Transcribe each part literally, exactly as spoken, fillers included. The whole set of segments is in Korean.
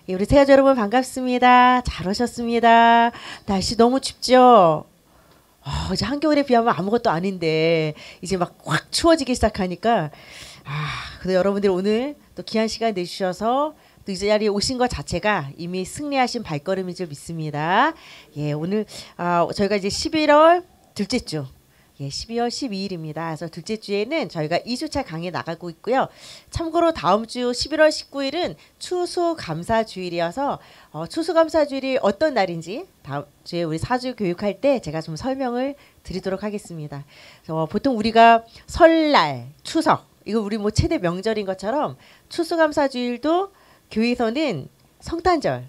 우리 새가족 여러분 반갑습니다. 잘 오셨습니다. 날씨 너무 춥죠? 어, 이제 한겨울에 비하면 아무것도 아닌데 이제 막 확 추워지기 시작하니까 아, 근데 여러분들 오늘 또 귀한 시간 내주셔서 또 이 자리에 오신 것 자체가 이미 승리하신 발걸음인 줄 믿습니다. 예, 오늘 아, 저희가 이제 십일월 둘째 주 예, 십이월 십이일입니다. 그래서 둘째 주에는 저희가 이 주차 강의 나가고 있고요. 참고로 다음 주 십일월 십구일은 추수감사주일이어서 어, 추수감사주일이 어떤 날인지 다음 주에 우리 사주 교육할 때 제가 좀 설명을 드리도록 하겠습니다. 어, 보통 우리가 설날, 추석 이거 우리 뭐 최대 명절인 것처럼 추수감사주일도 교회에서는 성탄절,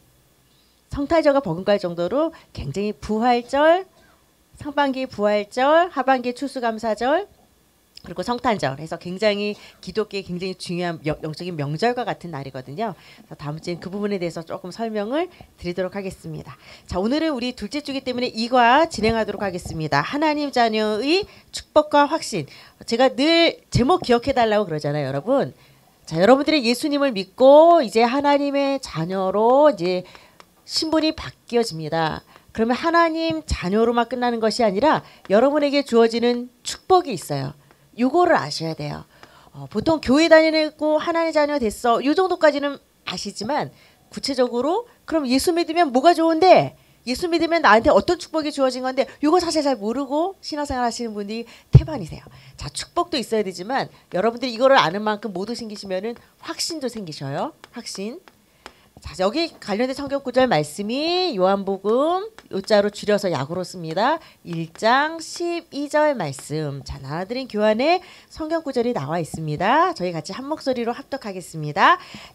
성탄절과 버금갈 정도로 굉장히 부활절, 상반기 부활절, 하반기 추수감사절, 그리고 성탄절 해서 굉장히 기독교에 굉장히 중요한 영적인 명절과 같은 날이거든요. 그래서 다음 주엔 그 부분에 대해서 조금 설명을 드리도록 하겠습니다. 자, 오늘은 우리 둘째 주기 때문에 이과 진행하도록 하겠습니다. 하나님 자녀의 축복과 확신. 제가 늘 제목 기억해 달라고 그러잖아요, 여러분. 자, 여러분들이 예수님을 믿고 이제 하나님의 자녀로 이제 신분이 바뀌어집니다. 그러면 하나님 자녀로만 끝나는 것이 아니라 여러분에게 주어지는 축복이 있어요. 요거를 아셔야 돼요. 어, 보통 교회 다니고 하나님 자녀 됐어. 요 정도까지는 아시지만 구체적으로 그럼 예수 믿으면 뭐가 좋은데? 예수 믿으면 나한테 어떤 축복이 주어진 건데 요거 사실 잘 모르고 신앙생활 하시는 분들이 태반이세요. 자, 축복도 있어야 되지만 여러분들이 이거를 아는 만큼 모두 생기시면은 확신도 생기셔요. 확신. 자, 여기 관련된 성경 구절 말씀이 요한복음 요자로 줄여서 약으로 씁니다. 일 장 십이 절 말씀. 자, 나눠드린 교환에 성경 구절이 나와 있습니다. 저희 같이 한 목소리로 합독하겠습니다.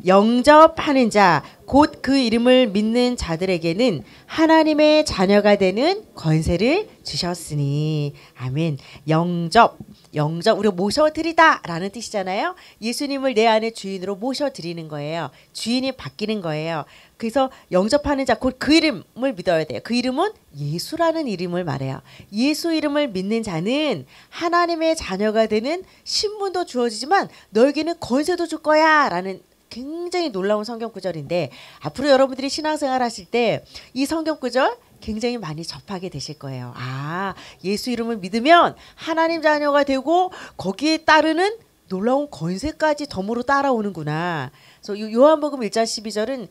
영접하는 자, 곧 그 이름을 믿는 자들에게는 하나님의 자녀가 되는 권세를 주셨으니. 아멘. 영접. 영접, 우리가 모셔드리다 라는 뜻이잖아요. 예수님을 내 안에 주인으로 모셔드리는 거예요. 주인이 바뀌는 거예요. 그래서 영접하는 자, 곧 그 이름을 믿어야 돼요. 그 이름은 예수라는 이름을 말해요. 예수 이름을 믿는 자는 하나님의 자녀가 되는 신분도 주어지지만 너에게는 권세도 줄 거야 라는 굉장히 놀라운 성경 구절인데, 앞으로 여러분들이 신앙생활 하실 때 이 성경 구절 굉장히 많이 접하게 되실 거예요. 아, 예수 이름을 믿으면 하나님 자녀가 되고 거기에 따르는 놀라운 권세까지 덤으로 따라오는구나. 그래서 요한복음 일 장 십이 절은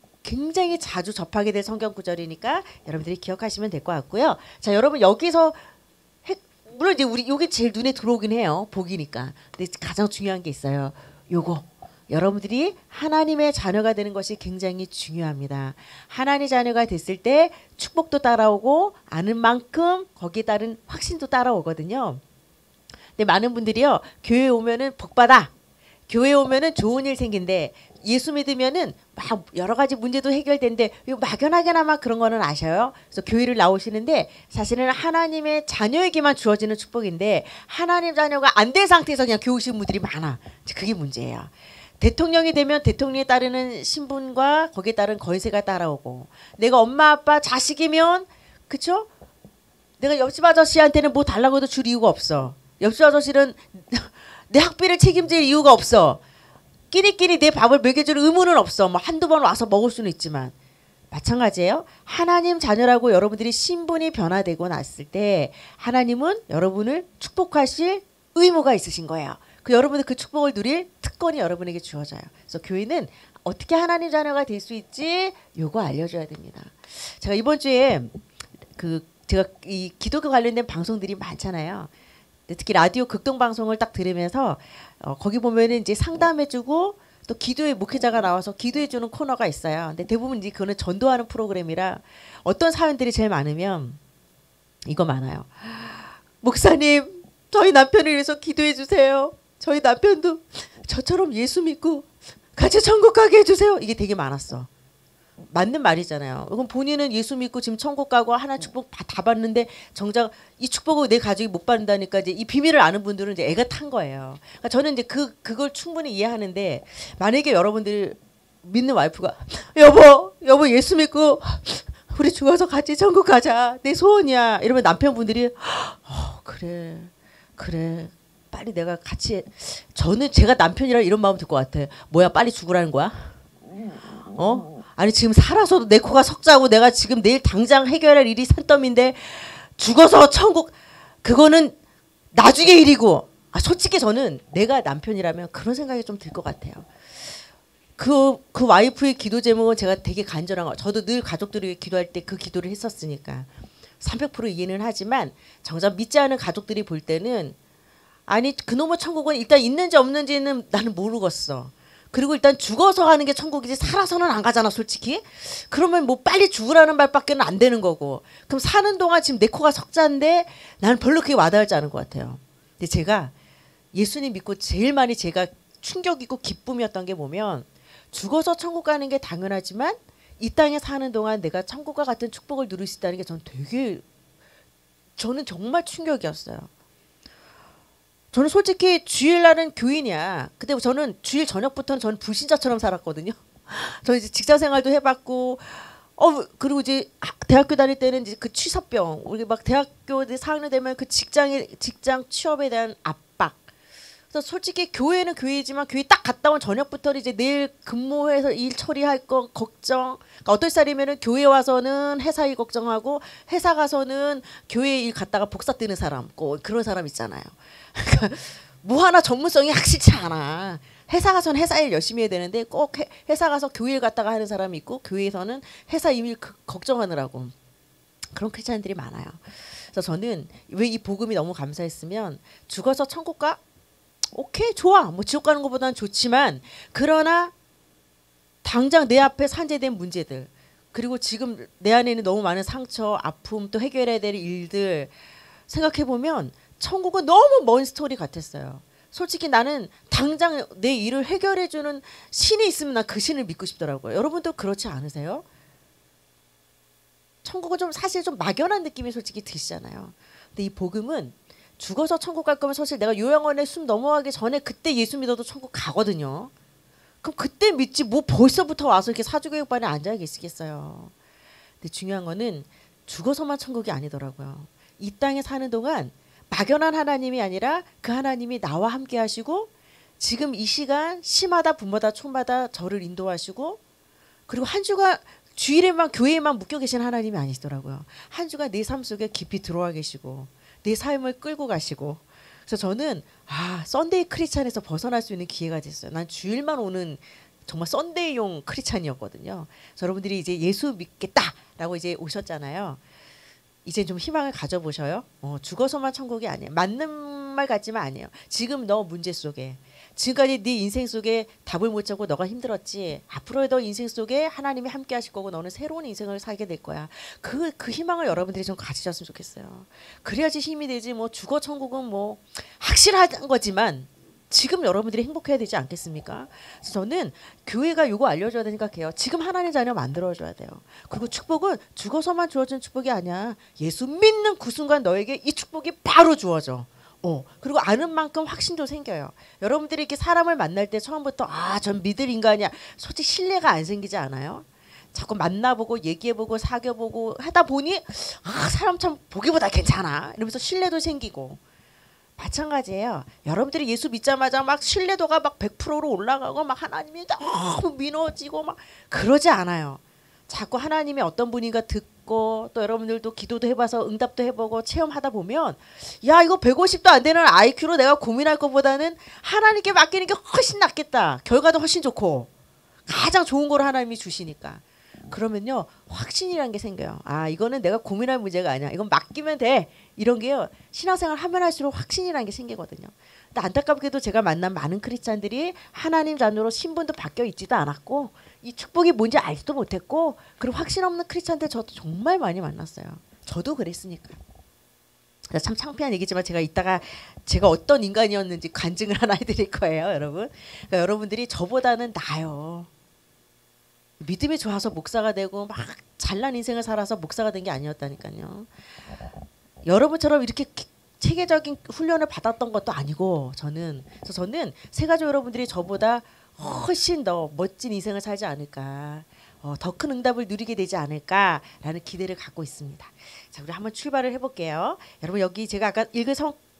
굉장히 자주 접하게 될 성경 구절이니까 여러분들이 기억하시면 될 것 같고요. 자, 여러분 여기서 핵, 물론 이제 우리 요게 제일 눈에 들어오긴 해요. 복이니까. 근데 가장 중요한 게 있어요. 요거. 여러분들이 하나님의 자녀가 되는 것이 굉장히 중요합니다. 하나님의 자녀가 됐을 때 축복도 따라오고 아는 만큼 거기에 따른 확신도 따라오거든요. 근데 많은 분들이요, 교회에 오면은 복받아, 교회에 오면은 좋은 일 생긴대, 예수 믿으면은 막 여러 가지 문제도 해결된대, 이거 막연하게나마 그런 거는 아셔요. 그래서 교회를 나오시는데 사실은 하나님의 자녀에게만 주어지는 축복인데 하나님 자녀가 안 된 상태에서 그냥 교회 오시는 분들이 많아. 그게 문제예요. 대통령이 되면 대통령에 따르는 신분과 거기에 따른 권세가 따라오고, 내가 엄마 아빠 자식이면 그쵸? 내가 옆집 아저씨한테는 뭐 달라고 해도 줄 이유가 없어. 옆집 아저씨는 내 학비를 책임질 이유가 없어. 끼리끼리 내 밥을 먹여줄 의무는 없어. 뭐 한두 번 와서 먹을 수는 있지만. 마찬가지예요. 하나님 자녀라고 여러분들이 신분이 변화되고 났을 때 하나님은 여러분을 축복하실 의무가 있으신 거예요. 그 여러분들 그 축복을 누릴 특권이 여러분에게 주어져요. 그래서 교회는 어떻게 하나님 자녀가 될 수 있지? 요거 알려줘야 됩니다. 제가 이번 주에 그 제가 이 기독교 관련된 방송들이 많잖아요. 특히 라디오 극동 방송을 딱 들으면서 어, 거기 보면은 이제 상담해주고 또 기도의 목회자가 나와서 기도해주는 코너가 있어요. 근데 대부분 이제 그거는 전도하는 프로그램이라 어떤 사연들이 제일 많으면 이거 많아요. 목사님, 저희 남편을 위해서 기도해 주세요. 저희 남편도 저처럼 예수 믿고 같이 천국 가게 해주세요. 이게 되게 많았어. 맞는 말이잖아요. 그럼 본인은 예수 믿고 지금 천국 가고 하나 축복 다 받는데 정작 이 축복을 내 가족이 못 받는다니까 이제 이 비밀을 아는 분들은 이제 애가 탄 거예요. 그러니까 저는 이제 그 그걸 충분히 이해하는데, 만약에 여러분들 믿는 와이프가 여보 여보 예수 믿고 우리 죽어서 같이 천국 가자, 내 소원이야, 이러면 남편분들이 어, 그래 그래 빨리 내가 같이 해. 저는 제가 남편이라 이런 마음 들 것 같아. 뭐야 빨리 죽으라는 거야? 어? 아니 지금 살아서도 내 코가 석자고 내가 지금 내일 당장 해결할 일이 산더미인데 죽어서 천국 그거는 나중에 일이고. 아, 솔직히 저는 내가 남편이라면 그런 생각이 좀 들 것 같아요. 그, 그 와이프의 기도 제목은 제가 되게 간절한 거. 저도 늘 가족들을 위해 기도할 때 그 기도를 했었으니까 삼백 퍼센트 이해는 하지만 정작 믿지 않은 가족들이 볼 때는 아니 그놈의 천국은 일단 있는지 없는지는 나는 모르겠어. 그리고 일단 죽어서 가는 게 천국이지 살아서는 안 가잖아 솔직히. 그러면 뭐 빨리 죽으라는 말밖에는 안 되는 거고. 그럼 사는 동안 지금 내 코가 석자인데 나는 별로 그게 와닿지 않은 것 같아요. 근데 제가 예수님 믿고 제일 많이 제가 충격이고 기쁨이었던 게 보면 죽어서 천국 가는 게 당연하지만 이 땅에 사는 동안 내가 천국과 같은 축복을 누릴 수 있다는 게 전 되게 저는 정말 충격이었어요. 저는 솔직히 주일날은 교인이야. 근데 저는 주일 저녁부터는 저는 불신자처럼 살았거든요. 저 이제 직장 생활도 해봤고, 어 그리고 이제 대학교 다닐 때는 이제 그 취사병, 우리 막 대학교 사 학년 되면 그 직장에 직장 취업에 대한 압박. 그래서 솔직히 교회는 교회지만 교회 딱 갔다 온 저녁부터는 이제 내일 근무해서 일 처리할 거 걱정. 그러니까 어떨 살이면은 교회 와서는 회사 일 걱정하고 회사 가서는 교회 일 갔다가 복사 뜨는 사람, 꼭 그런 사람 있잖아요. 그러니까 뭐 하나 전문성이 확실치 않아. 회사 가서는 회사 일 열심히 해야 되는데 꼭 해, 회사 가서 교회 일 갔다가 하는 사람이 있고 교회에서는 회사 일 그, 걱정하느라고 그런 크리스찬들이 많아요. 그래서 저는 왜 이 복음이 너무 감사했으면 죽어서 천국 가? 오케이 좋아. 뭐 지옥 가는 것보다는 좋지만 그러나 당장 내 앞에 산재된 문제들 그리고 지금 내 안에는 너무 많은 상처, 아픔 또 해결해야 될 일들 생각해보면 천국은 너무 먼 스토리 같았어요. 솔직히 나는 당장 내 일을 해결해주는 신이 있으면 난 그 신을 믿고 싶더라고요. 여러분도 그렇지 않으세요? 천국은 좀 사실 좀 막연한 느낌이 솔직히 드시잖아요. 근데 이 복음은 죽어서 천국 갈 거면 사실 내가 요양원에 숨 넘어가기 전에 그때 예수 믿어도 천국 가거든요. 그럼 그때 믿지 뭐 벌써부터 와서 이렇게 사주교육반에 앉아 계시겠어요. 근데 중요한 거는 죽어서만 천국이 아니더라고요. 이 땅에 사는 동안 막연한 하나님이 아니라 그 하나님이 나와 함께 하시고 지금 이 시간 시마다 분마다 촌마다 저를 인도하시고 그리고 한 주간 주일에만 교회에만 묶여 계신 하나님이 아니시더라고요. 한 주간 내 삶 속에 깊이 들어와 계시고 내 삶을 끌고 가시고 그래서 저는 아 썬데이 크리스찬에서 벗어날 수 있는 기회가 됐어요. 난 주일만 오는 정말 썬데이용 크리스찬이었거든요. 그래서 여러분들이 이제 예수 믿겠다라고 이제 오셨잖아요. 이제 좀 희망을 가져보셔요. 어, 죽어서만 천국이 아니에요. 맞는 말 같지만 아니에요. 지금 너 문제 속에 지금까지 네 인생 속에 답을 못 찾고 너가 힘들었지. 앞으로의 너 인생 속에 하나님이 함께 하실 거고 너는 새로운 인생을 살게 될 거야. 그, 그 희망을 여러분들이 좀 가지셨으면 좋겠어요. 그래야지 힘이 되지. 뭐 죽어 천국은 뭐 확실한 거지만 지금 여러분들이 행복해야 되지 않겠습니까? 그래서 저는 교회가 이거 알려줘야 된다 생각해요. 지금 하나님 자녀 만들어줘야 돼요. 그리고 축복은 죽어서만 주어지는 축복이 아니야. 예수 믿는 그 순간 너에게 이 축복이 바로 주어져. 어, 그리고 아는 만큼 확신도 생겨요. 여러분들이 이렇게 사람을 만날 때 처음부터 아, 전 믿을 인간이야. 솔직히 신뢰가 안 생기지 않아요? 자꾸 만나보고 얘기해보고 사귀어보고 하다 보니 아, 사람 참 보기보다 괜찮아. 이러면서 신뢰도 생기고. 마찬가지예요. 여러분들이 예수 믿자마자 막 신뢰도가 막 백 퍼센트로 올라가고 막 하나님이 너무 믿어지고 막 그러지 않아요. 자꾸 하나님이 어떤 분인가 듣고 또 여러분들도 기도도 해봐서 응답도 해보고 체험하다 보면 야 이거 백오십도 안 되는 아이큐로 내가 고민할 것보다는 하나님께 맡기는 게 훨씬 낫겠다. 결과도 훨씬 좋고 가장 좋은 걸 하나님이 주시니까. 그러면요 확신이란 게 생겨요. 아 이거는 내가 고민할 문제가 아니야. 이건 맡기면 돼. 이런 게요 신앙생활 하면 할수록 확신이라는 게 생기거든요. 근데 안타깝게도 제가 만난 많은 크리스찬들이 하나님 자녀로 신분도 바뀌어 있지도 않았고 이 축복이 뭔지 알지도 못했고 그리고 확신 없는 크리스찬들 저도 정말 많이 만났어요. 저도 그랬으니까. 참 창피한 얘기지만 제가 이따가 제가 어떤 인간이었는지 간증을 하나 해드릴 거예요, 여러분. 그러니까 여러분들이 저보다는 나아요. 믿음이 좋아서 목사가 되고 막 잘난 인생을 살아서 목사가 된 게 아니었다니까요. 여러분처럼 이렇게 체계적인 훈련을 받았던 것도 아니고 저는 그래서 저는 세 가지 여러분들이 저보다 훨씬 더 멋진 인생을 살지 않을까, 어, 더 큰 응답을 누리게 되지 않을까라는 기대를 갖고 있습니다. 자, 우리 한번 출발을 해볼게요. 여러분 여기 제가 아까 읽은 성,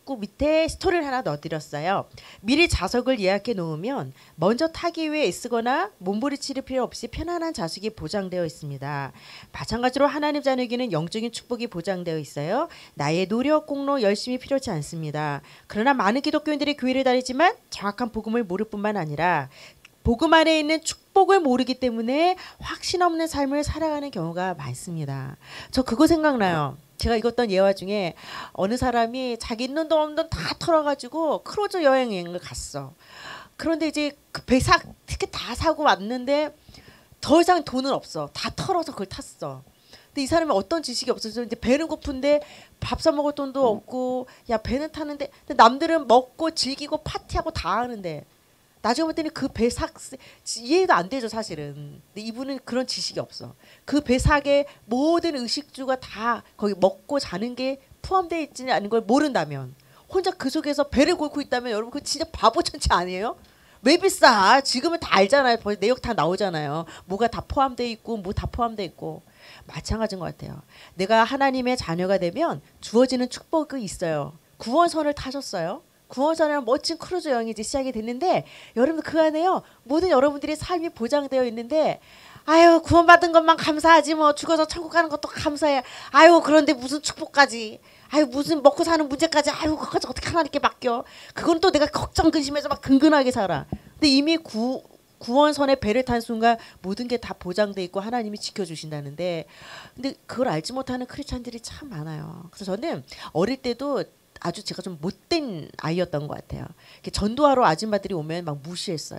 문구 밑에 스토리를 하나 넣어드렸어요. 미리 좌석을 예약해 놓으면 먼저 타기 위해 애쓰거나 몸부림칠 필요 없이 편안한 좌석이 보장되어 있습니다. 마찬가지로 하나님 자녀에게는 영적인 축복이 보장되어 있어요. 나의 노력, 공로, 열심이 필요치 않습니다. 그러나 많은 기독교인들이 교회를 다니지만 정확한 복음을 모를 뿐만 아니라 복음 안에 있는 축복을 모르기 때문에 확신 없는 삶을 살아가는 경우가 많습니다. 저 그거 생각나요. 제가 읽었던 예화 중에 어느 사람이 자기 있는 돈 없는 돈 다 털어가지고 크루즈 여행을 갔어. 그런데 이제 그 배사 티켓 다 사고 왔는데 더 이상 돈은 없어. 다 털어서 그걸 탔어. 근데 이 사람이 어떤 지식이 없어서 이제 배는 고픈데 밥 사 먹을 돈도 없고, 야 배는 타는데 남들은 먹고 즐기고 파티하고 다 하는데 나중에 봤더니 그 배 삭 이해가 안 되죠 사실은. 근데 이분은 그런 지식이 없어. 그 배 삭에 모든 의식주가 다 거기 먹고 자는 게 포함되어 있지는 않은 걸 모른다면, 혼자 그 속에서 배를 골고 있다면 여러분 그 진짜 바보 천치 아니에요? 왜 비싸? 지금은 다 알잖아요. 벌써 내역 다 나오잖아요. 뭐가 다 포함되어 있고 뭐 다 포함되어 있고. 마찬가지인 것 같아요. 내가 하나님의 자녀가 되면 주어지는 축복이 있어요. 구원선을 타셨어요. 구원선이랑 멋진 크루즈 여행이 이제 시작이 됐는데, 여러분 그 안에요 모든 여러분들의 삶이 보장되어 있는데, 아유 구원받은 것만 감사하지 뭐 죽어서 천국 가는 것도 감사해. 아유 그런데 무슨 축복까지, 아유 무슨 먹고 사는 문제까지, 아유 그것까지 어떻게 하나님께 맡겨. 그건 또 내가 걱정 근심해서 막 근근하게 살아. 근데 이미 구 구원선에 배를 탄 순간 모든 게 다 보장돼 있고 하나님이 지켜주신다는데, 근데 그걸 알지 못하는 크리스찬들이 참 많아요. 그래서 저는 어릴 때도 아주 제가 좀 못된 아이였던 것 같아요. 전도하러 아줌마들이 오면 막 무시했어요.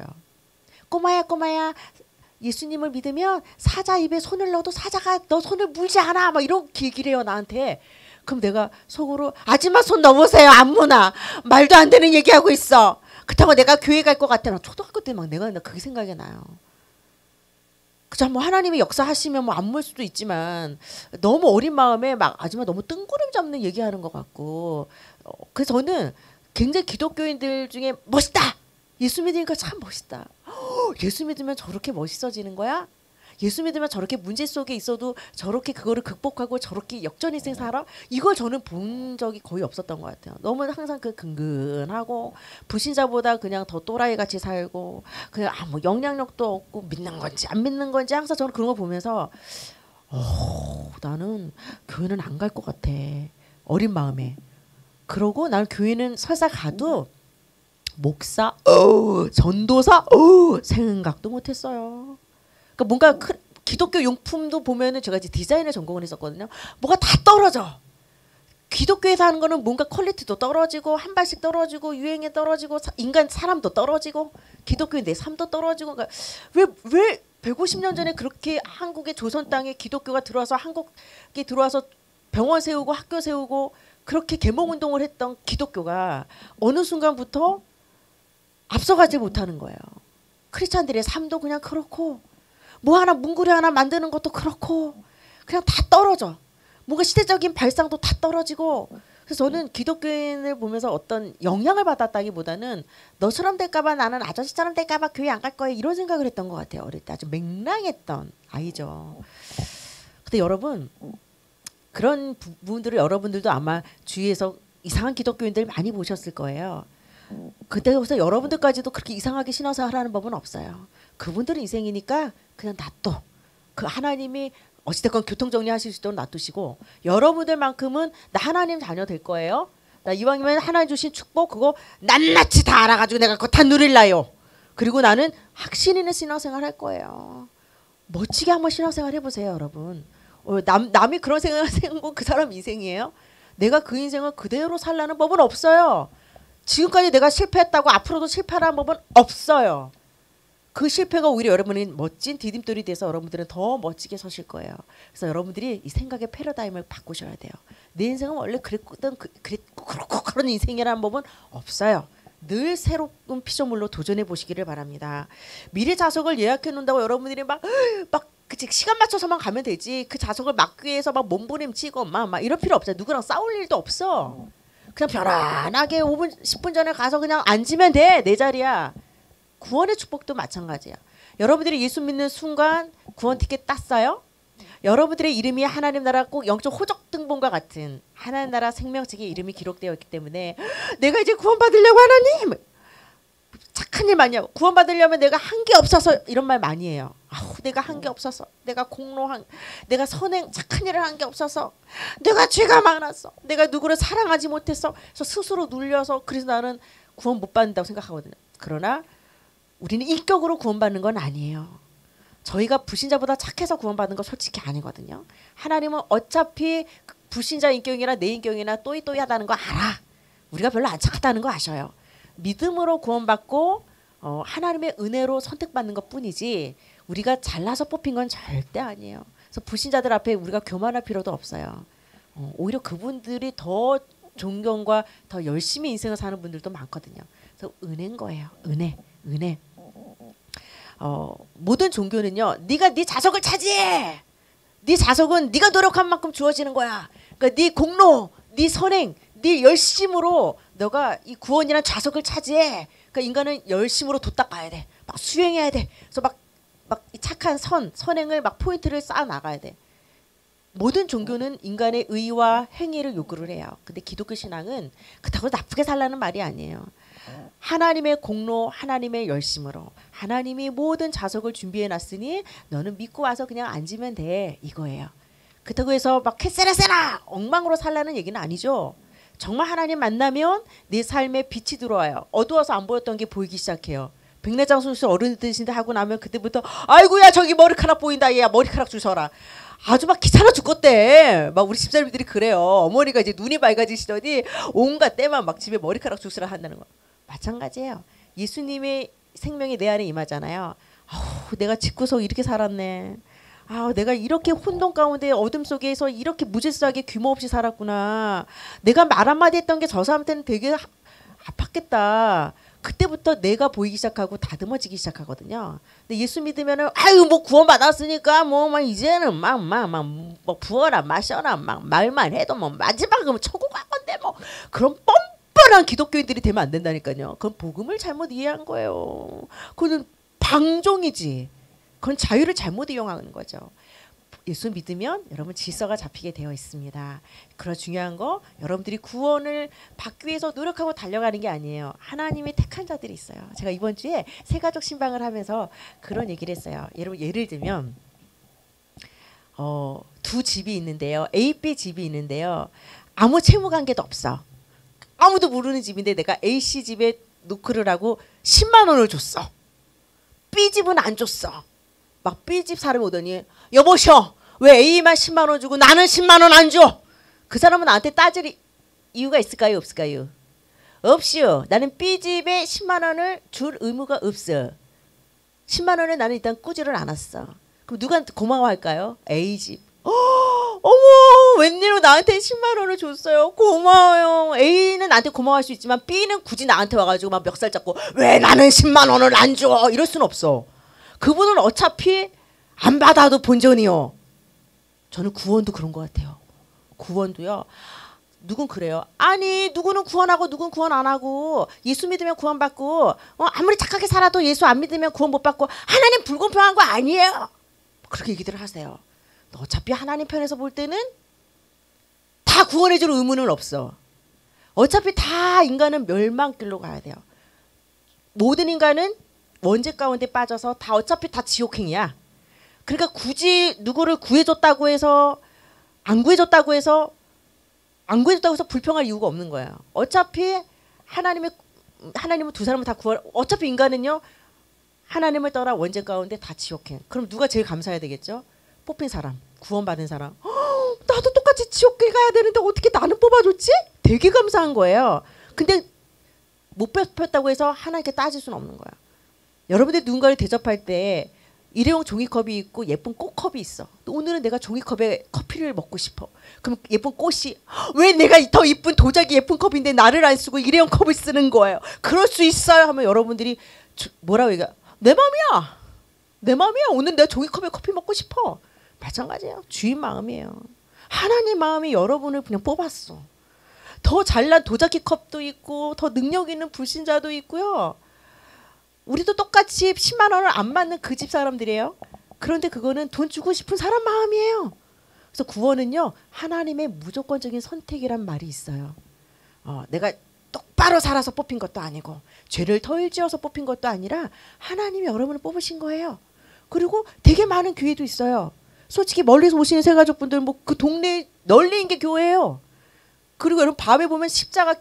꼬마야 꼬마야 예수님을 믿으면 사자 입에 손을 넣어도 사자가 너 손을 물지 않아 막 이렇게 얘기를 해요 나한테. 그럼 내가 속으로 아줌마 손 넣으세요 아무나 말도 안 되는 얘기하고 있어. 그렇다고 내가 교회 갈 것 같아. 초등학교 때 막 내가 그게 생각이 나요. 그죠? 뭐 하나님이 역사하시면 뭐 안 물 수도 있지만 너무 어린 마음에 막 아줌마 너무 뜬구름 잡는 얘기하는 것 같고. 어, 그래서 저는 굉장히 기독교인들 중에 멋있다. 예수 믿으니까 참 멋있다. 허, 예수 믿으면 저렇게 멋있어지는 거야? 예수 믿으면 저렇게 문제 속에 있어도 저렇게 그거를 극복하고 저렇게 역전인생 살아? 이걸 저는 본 적이 거의 없었던 것 같아요. 너무 항상 그 근근하고 불신자보다 그냥 더 또라이 같이 살고 그냥 아무 영향력도 없고 믿는 건지 안 믿는 건지 항상 저는 그런 거 보면서 어, 나는 교회는 안 갈 것 같아. 어린 마음에. 그러고 난 교회는 설사 가도 목사, 어, 전도사, 어, 생각도 못했어요. 그러니까 뭔가 크, 기독교 용품도 보면은 제가 이제 디자인을 전공을 했었거든요. 뭐가 다 떨어져. 기독교에서 하는 거는 뭔가 퀄리티도 떨어지고 한 발씩 떨어지고 유행에 떨어지고 사, 인간 사람도 떨어지고 기독교의 내 삶도 떨어지고. 그러니까 왜, 왜 백오십 년 전에 그렇게 한국의 조선 땅에 기독교가 들어와서 한국에 들어와서 병원 세우고 학교 세우고 그렇게 계몽운동을 했던 기독교가 어느 순간부터 앞서가지 못하는 거예요. 크리스찬들의 삶도 그냥 그렇고 뭐 하나 문구리 하나 만드는 것도 그렇고 그냥 다 떨어져. 뭔가 시대적인 발상도 다 떨어지고. 그래서 저는 기독교인을 보면서 어떤 영향을 받았다기보다는 너처럼 될까봐 나는 아저씨처럼 될까봐 교회 안 갈 거야 이런 생각을 했던 것 같아요. 어릴 때 아주 맹랑했던 아이죠. 근데 여러분 그런 부분들을 여러분들도 아마 주위에서 이상한 기독교인들 많이 보셨을 거예요. 그때부터 여러분들까지도 그렇게 이상하게 신앙생활 하는 법은 없어요. 그분들은 인생이니까 그냥 놔둬. 그 하나님이 어찌됐건 교통정리하실 수 있도록 놔두시고 여러분들만큼은 나 하나님 자녀 될 거예요. 나 이왕이면 하나님 주신 축복 그거 낱낱이 다 알아가지고 내가 그거 다 누릴라요. 그리고 나는 확신 있는 신앙생활 할 거예요. 멋지게 한번 신앙생활 해보세요 여러분. 어, 남, 남이 그런 생각을 생각하고 그 사람 인생이에요. 내가 그 인생을 그대로 살라는 법은 없어요. 지금까지 내가 실패했다고 앞으로도 실패하라는 법은 없어요. 그 실패가 오히려 여러분이 멋진 디딤돌이 돼서 여러분들은 더 멋지게 서실 거예요. 그래서 여러분들이 이 생각의 패러다임을 바꾸셔야 돼요. 내 인생은 원래 그랬던 그, 그랬고 그렇고 그런 인생이라는 법은 없어요. 늘 새로운 피조물로 도전해 보시기를 바랍니다. 미래 좌석을 예약해 놓는다고 여러분들이 막 막 그치 시간 맞춰서만 가면 되지. 그 좌석을 막기 위해서 막 몸부림치고 막, 막 이럴 필요 없어요. 누구랑 싸울 일도 없어. 그냥 편안하게 오 분 십 분 전에 가서 그냥 앉으면 돼. 내 자리야. 구원의 축복도 마찬가지야. 여러분들이 예수 믿는 순간 구원 티켓 땄어요? 여러분들의 이름이 하나님 나라 꼭 영적 호적 등본과 같은 하나님 나라 생명책에 이름이 기록되어 있기 때문에 내가 이제 구원받으려고 하나님 착한 일 많이 하고 구원받으려면 내가 한 게 없어서 이런 말 많이 해요. 아우 내가 한 게 없어서 내가 공로한 내가 선행 착한 일을 한 게 없어서 내가 죄가 많았어 내가 누구를 사랑하지 못했어 그래서 스스로 눌려서 그래서 나는 구원 못 받는다고 생각하거든요. 그러나 우리는 인격으로 구원받는 건 아니에요. 저희가 불신자보다 착해서 구원받는 건 솔직히 아니거든요. 하나님은 어차피 불신자 인격이나 내 인격이나 또이또이하다는 거 알아. 우리가 별로 안 착하다는 거 아셔요. 믿음으로 구원받고 어, 하나님의 은혜로 선택받는 것뿐이지 우리가 잘나서 뽑힌 건 절대 아니에요. 그래서 불신자들 앞에 우리가 교만할 필요도 없어요. 어, 오히려 그분들이 더 존경과 더 열심히 인생을 사는 분들도 많거든요. 그래서 은혜인 거예요. 은혜, 은혜. 어, 모든 종교는요. 네가 네 자석을 차지해. 네 자석은 네가 노력한 만큼 주어지는 거야. 그러니까 네 공로, 네 선행, 네 열심으로 너가 이 구원이라는 자석을 차지해. 그러니까 인간은 열심으로 도 닦아야 돼. 막 수행해야 돼. 그래서 막, 막 착한 선, 선행을 막 포인트를 쌓아 나가야 돼. 모든 종교는 인간의 의와 행위를 요구를 해요. 근데 기독교 신앙은 그렇다고 나쁘게 살라는 말이 아니에요. 하나님의 공로, 하나님의 열심으로 하나님이 모든 자석을 준비해 놨으니 너는 믿고 와서 그냥 앉으면 돼 이거예요. 그렇다고 해서 막 캐세라세라 엉망으로 살라는 얘기는 아니죠. 정말 하나님 만나면 내 삶에 빛이 들어와요. 어두워서 안 보였던 게 보이기 시작해요. 백내장수술 어른들이신데 하고 나면 그때부터 아이고야 저기 머리카락 보인다 얘야 머리카락 주셔라. 아주 막 귀찮아 죽겠대. 막 우리 집사님들이 그래요. 어머니가 이제 눈이 밝아지시더니 온갖 때만 막 집에 머리카락 주스라 한다는 거. 마찬가지예요. 예수님의 생명이 내 안에 임하잖아요. 아우, 내가 집구석 이렇게 살았네. 아, 내가 이렇게 혼돈 가운데 어둠 속에서 이렇게 무질서하게 규모 없이 살았구나. 내가 말 한마디 했던 게 저 사람한테는 되게 아팠겠다. 그때부터 내가 보이기 시작하고 다듬어지기 시작하거든요. 근데 예수 믿으면은 아유 뭐 구원 받았으니까 뭐 막 이제는 막 막 막 뭐 부어라 마셔라 막 말만 해도 뭐 마지막은 천국 갈 건데 뭐 그런 뻔뻔한 기독교인들이 되면 안 된다니까요. 그건 복음을 잘못 이해한 거예요. 그건 방종이지. 그건 자유를 잘못 이용하는 거죠. 예수 믿으면 여러분 질서가 잡히게 되어 있습니다. 그런 중요한 거 여러분들이 구원을 받기 위해서 노력하고 달려가는 게 아니에요. 하나님이 택한 자들이 있어요. 제가 이번 주에 새가족 신방을 하면서 그런 얘기를 했어요. 여러분 예를 들면 어, 두 집이 있는데요. A, B 집이 있는데요. 아무 채무관계도 없어. 아무도 모르는 집인데 내가 A씨 집에 노크를 하고 십만 원을 줬어. B 집은 안 줬어. 막 B집 사람이 오더니 여보셔 왜 A만 십만 원 주고 나는 십만 원 안 줘? 그 사람은 나한테 따질 이유가 있을까요 없을까요? 없이요. 나는 B집에 십만 원을 줄 의무가 없어. 십만 원을 나는 일단 꾸지를 않았어. 그럼 누가 고마워할까요? A집. 어, 어머 웬일로 나한테 십만 원을 줬어요. 고마워요. A는 나한테 고마워할 수 있지만 B는 굳이 나한테 와가지고 막 멱살 잡고 왜 나는 십만 원을 안 줘? 이럴 수는 없어. 그분은 어차피 안 받아도 본전이요. 저는 구원도 그런 것 같아요. 구원도요. 누군 그래요. 아니 누구는 구원하고 누군 구원 안 하고 예수 믿으면 구원받고 어, 아무리 착하게 살아도 예수 안 믿으면 구원 못 받고 하나님 불공평한 거 아니에요. 그렇게 얘기들 하세요. 어차피 하나님 편에서 볼 때는 다 구원해 줄 의무는 없어. 어차피 다 인간은 멸망길로 가야 돼요. 모든 인간은 원죄 가운데 빠져서 다 어차피 다 지옥행이야. 그러니까 굳이 누구를 구해줬다고 해서 안 구해줬다고 해서 안 구해줬다고 해서 불평할 이유가 없는 거예요. 어차피 하나님의 하나님은 두 사람을 다 구할 어차피 인간은요 하나님을 떠나 원죄 가운데 다 지옥행. 그럼 누가 제일 감사해야 되겠죠? 뽑힌 사람, 구원받은 사람. 허, 나도 똑같이 지옥길 가야 되는데 어떻게 나는 뽑아줬지? 되게 감사한 거예요. 근데 못 뽑혔다고 해서 하나님께 따질 수는 없는 거야. 여러분들 누군가를 대접할 때 일회용 종이컵이 있고 예쁜 꽃컵이 있어. 오늘은 내가 종이컵에 커피를 먹고 싶어. 그럼 예쁜 꽃이 왜 내가 더 이쁜 도자기 예쁜 컵인데 나를 안 쓰고 일회용 컵을 쓰는 거예요. 그럴 수 있어요 하면 여러분들이 뭐라고 얘기해. 내 마음이야. 내 마음이야. 오늘 내가 종이컵에 커피 먹고 싶어. 마찬가지예요. 주인 마음이에요. 하나님 마음이 여러분을 그냥 뽑았어. 더 잘난 도자기 컵도 있고 더 능력 있는 불신자도 있고요. 우리도 똑같이 십만 원을 안 받는 그 집 사람들이에요. 그런데 그거는 돈 주고 싶은 사람 마음이에요. 그래서 구원은요 하나님의 무조건적인 선택이란 말이 있어요. 어, 내가 똑바로 살아서 뽑힌 것도 아니고 죄를 더 일지어서 뽑힌 것도 아니라 하나님이 여러분을 뽑으신 거예요. 그리고 되게 많은 교회도 있어요. 솔직히 멀리서 오시는 새가족분들 뭐 그 동네 널린 게 교회예요. 그리고 여러분 밤에 보면 십자가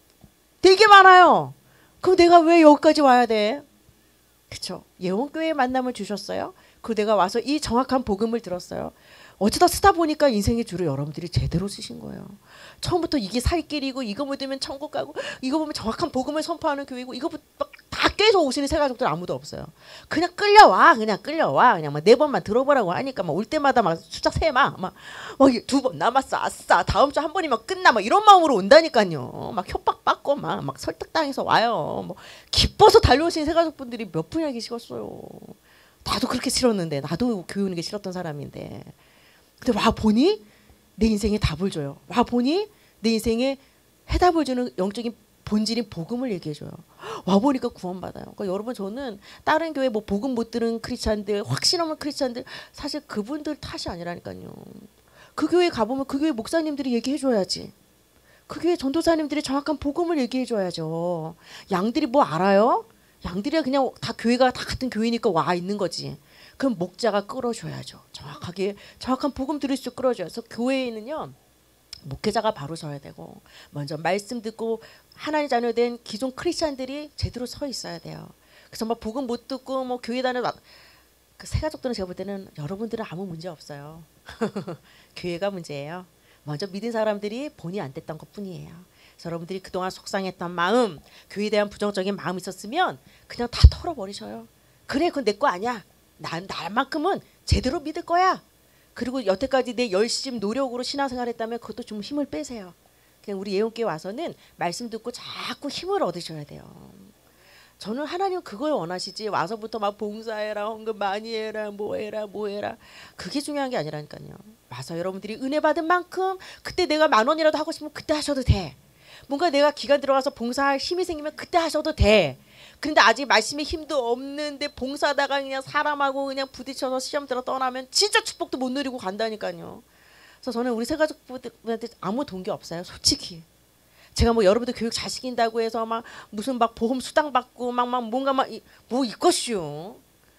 되게 많아요. 그럼 내가 왜 여기까지 와야 돼? 그렇죠. 예원교회에 만남을 주셨어요. 그 내가 와서 이 정확한 복음을 들었어요. 어쩌다 쓰다 보니까 인생의 줄을 여러분들이 제대로 쓰신 거예요. 처음부터 이게 살 길이고 이거 묻으면 천국 가고 이거 보면 정확한 복음을 선포하는 교회고 이거 다 깨서 오시는 새가족들 아무도 없어요. 그냥 끌려와 그냥 끌려와 그냥 막 네 번만 들어보라고 하니까 막 올 때마다 막 숫자 세마 막두 번 남았어 아싸 다음 주 한 번이면 끝나 막 이런 마음으로 온다니까요. 막 협박받고 막, 막 설득당해서 와요. 뭐 기뻐서 달려오신 새가족분들이 몇 분이나 계시겠어요. 나도 그렇게 싫었는데 나도 교회 오는 게 싫었던 사람인데 근데 와 보니 내 인생에 답을 줘요. 와 보니 내 인생에 해답을 주는 영적인 본질인 복음을 얘기해줘요. 와 보니까 구원받아요. 그러니까 여러분 저는 다른 교회 뭐 복음 못 들은 크리스찬들 확신 없는 크리스찬들 사실 그분들 탓이 아니라니까요. 그 교회 가보면 그 교회 목사님들이 얘기해줘야지. 그 교회 전도사님들이 정확한 복음을 얘기해줘야죠. 양들이 뭐 알아요? 양들이 그냥 다 교회가 다 같은 교회니까 와 있는 거지. 그럼 목자가 끌어줘야죠. 정확하게 정확한 복음 들을 수 끌어줘요. 그래서 교회에는요. 목회자가 바로 서야 되고 먼저 말씀 듣고 하나님 자녀된 기존 크리스찬들이 제대로 서 있어야 돼요. 그래서 막 복음 못 듣고 뭐 교회 다니는 그 새가족들은 제가 볼 때는 여러분들은 아무 문제 없어요. 교회가 문제예요. 먼저 믿은 사람들이 본이 안 됐던 것뿐이에요. 그래서 여러분들이 그동안 속상했던 마음, 교회에 대한 부정적인 마음이 있었으면 그냥 다 털어버리셔요. 그래 그건 내 거 아니야. 난 나만큼은 제대로 믿을 거야. 그리고 여태까지 내 열심 노력으로 신앙생활했다면 그것도 좀 힘을 빼세요. 그냥 우리 예원교회 와서는 말씀 듣고 자꾸 힘을 얻으셔야 돼요. 저는 하나님 그걸 원하시지 와서부터 막 봉사해라 헌금 많이 해라 뭐 해라 뭐 해라 그게 중요한 게 아니라니까요. 와서 여러분들이 은혜 받은 만큼 그때 내가 만 원이라도 하고 싶으면 그때 하셔도 돼. 뭔가 내가 기간 들어가서 봉사할 힘이 생기면 그때 하셔도 돼. 그런데 아직 말씀에 힘도 없는데 봉사하다가 그냥 사람하고 그냥 부딪혀서 시험 들어 떠나면 진짜 축복도 못 누리고 간다니까요. 그래서 저는 우리 새가족분들한테 아무 동기 없어요. 솔직히. 제가 뭐 여러분들 교육 잘 시킨다고 해서 막 무슨 막 보험 수당 받고 막 막 뭔가 막 뭐 있것이요.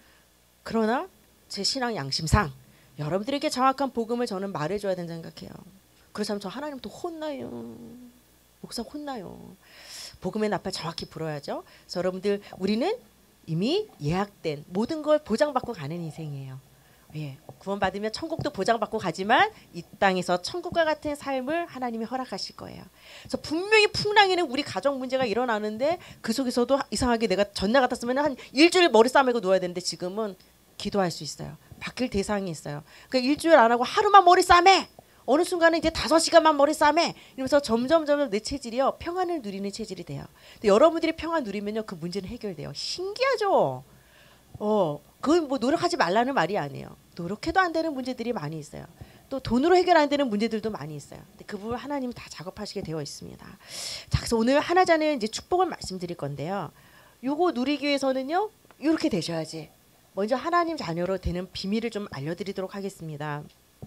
그러나 제 신앙 양심상 여러분들에게 정확한 복음을 저는 말해줘야 된다고 생각해요. 그렇지 않으면 저 하나님 또 혼나요. 목사 혼나요. 복음의 나팔 정확히 불어야죠. 그래서 여러분들 우리는 이미 예약된 모든 걸 보장받고 가는 인생이에요. 예, 구원받으면 천국도 보장받고 가지만 이 땅에서 천국과 같은 삶을 하나님이 허락하실 거예요. 그래서 분명히 풍랑에는 우리 가정 문제가 일어나는데 그 속에서도 이상하게 내가 전날 같았으면 한 일주일 머리 싸매고 누워야 되는데 지금은 기도할 수 있어요. 바뀔 대상이 있어요. 그러니까 일주일 안 하고 하루만 머리 싸매. 어느 순간에 이제 다섯 시간만 머리 싸매 이러면서 점점 점점 내 체질이요 평안을 누리는 체질이 돼요. 근데 여러분들이 평안 누리면요 그 문제는 해결돼요. 신기하죠. 어, 그건 뭐 노력하지 말라는 말이 아니에요. 노력해도 안 되는 문제들이 많이 있어요. 또 돈으로 해결 안 되는 문제들도 많이 있어요. 근데 그 부분 하나님이 다 작업하시게 되어 있습니다. 자, 그래서 오늘 하나자는 이제 축복을 말씀드릴 건데요. 요거 누리기 위해서는요 이렇게 되셔야지. 먼저 하나님 자녀로 되는 비밀을 좀 알려드리도록 하겠습니다.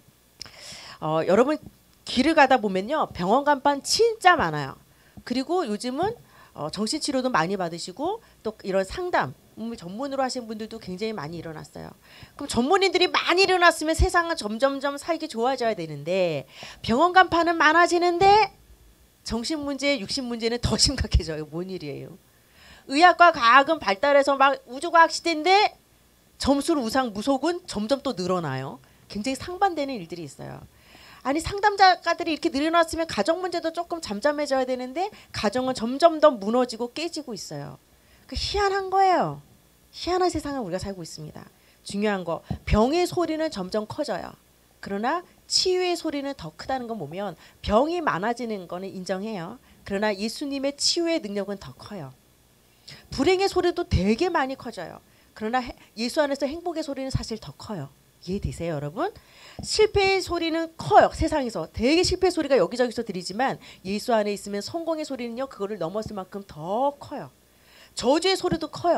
어, 여러분 길을 가다 보면요 병원 간판 진짜 많아요. 그리고 요즘은 어, 정신치료도 많이 받으시고 또 이런 상담 전문으로 하시는 분들도 굉장히 많이 일어났어요. 그럼 전문인들이 많이 일어났으면 세상은 점점점 살기 좋아져야 되는데 병원 간판은 많아지는데 정신 문제, 육신 문제는 더 심각해져요. 뭔 일이에요? 의학과 과학은 발달해서 막 우주과학 시대인데 점술, 우상, 무속은 점점 또 늘어나요. 굉장히 상반되는 일들이 있어요. 아니 상담자들이 이렇게 늘어났으면 가정 문제도 조금 잠잠해져야 되는데 가정은 점점 더 무너지고 깨지고 있어요. 그 희한한 거예요. 희한한 세상을 우리가 살고 있습니다. 중요한 거 병의 소리는 점점 커져요. 그러나 치유의 소리는 더 크다는 거 보면 병이 많아지는 거는 인정해요. 그러나 예수님의 치유의 능력은 더 커요. 불행의 소리도 되게 많이 커져요. 그러나 예수 안에서 행복의 소리는 사실 더 커요. 이해되세요 여러분? 실패의 소리는 커요. 세상에서 되게 실패 소리가 여기저기서 들리지만 예수 안에 있으면 성공의 소리는요 그거를 넘었을 만큼 더 커요. 저주의 소리도 커요.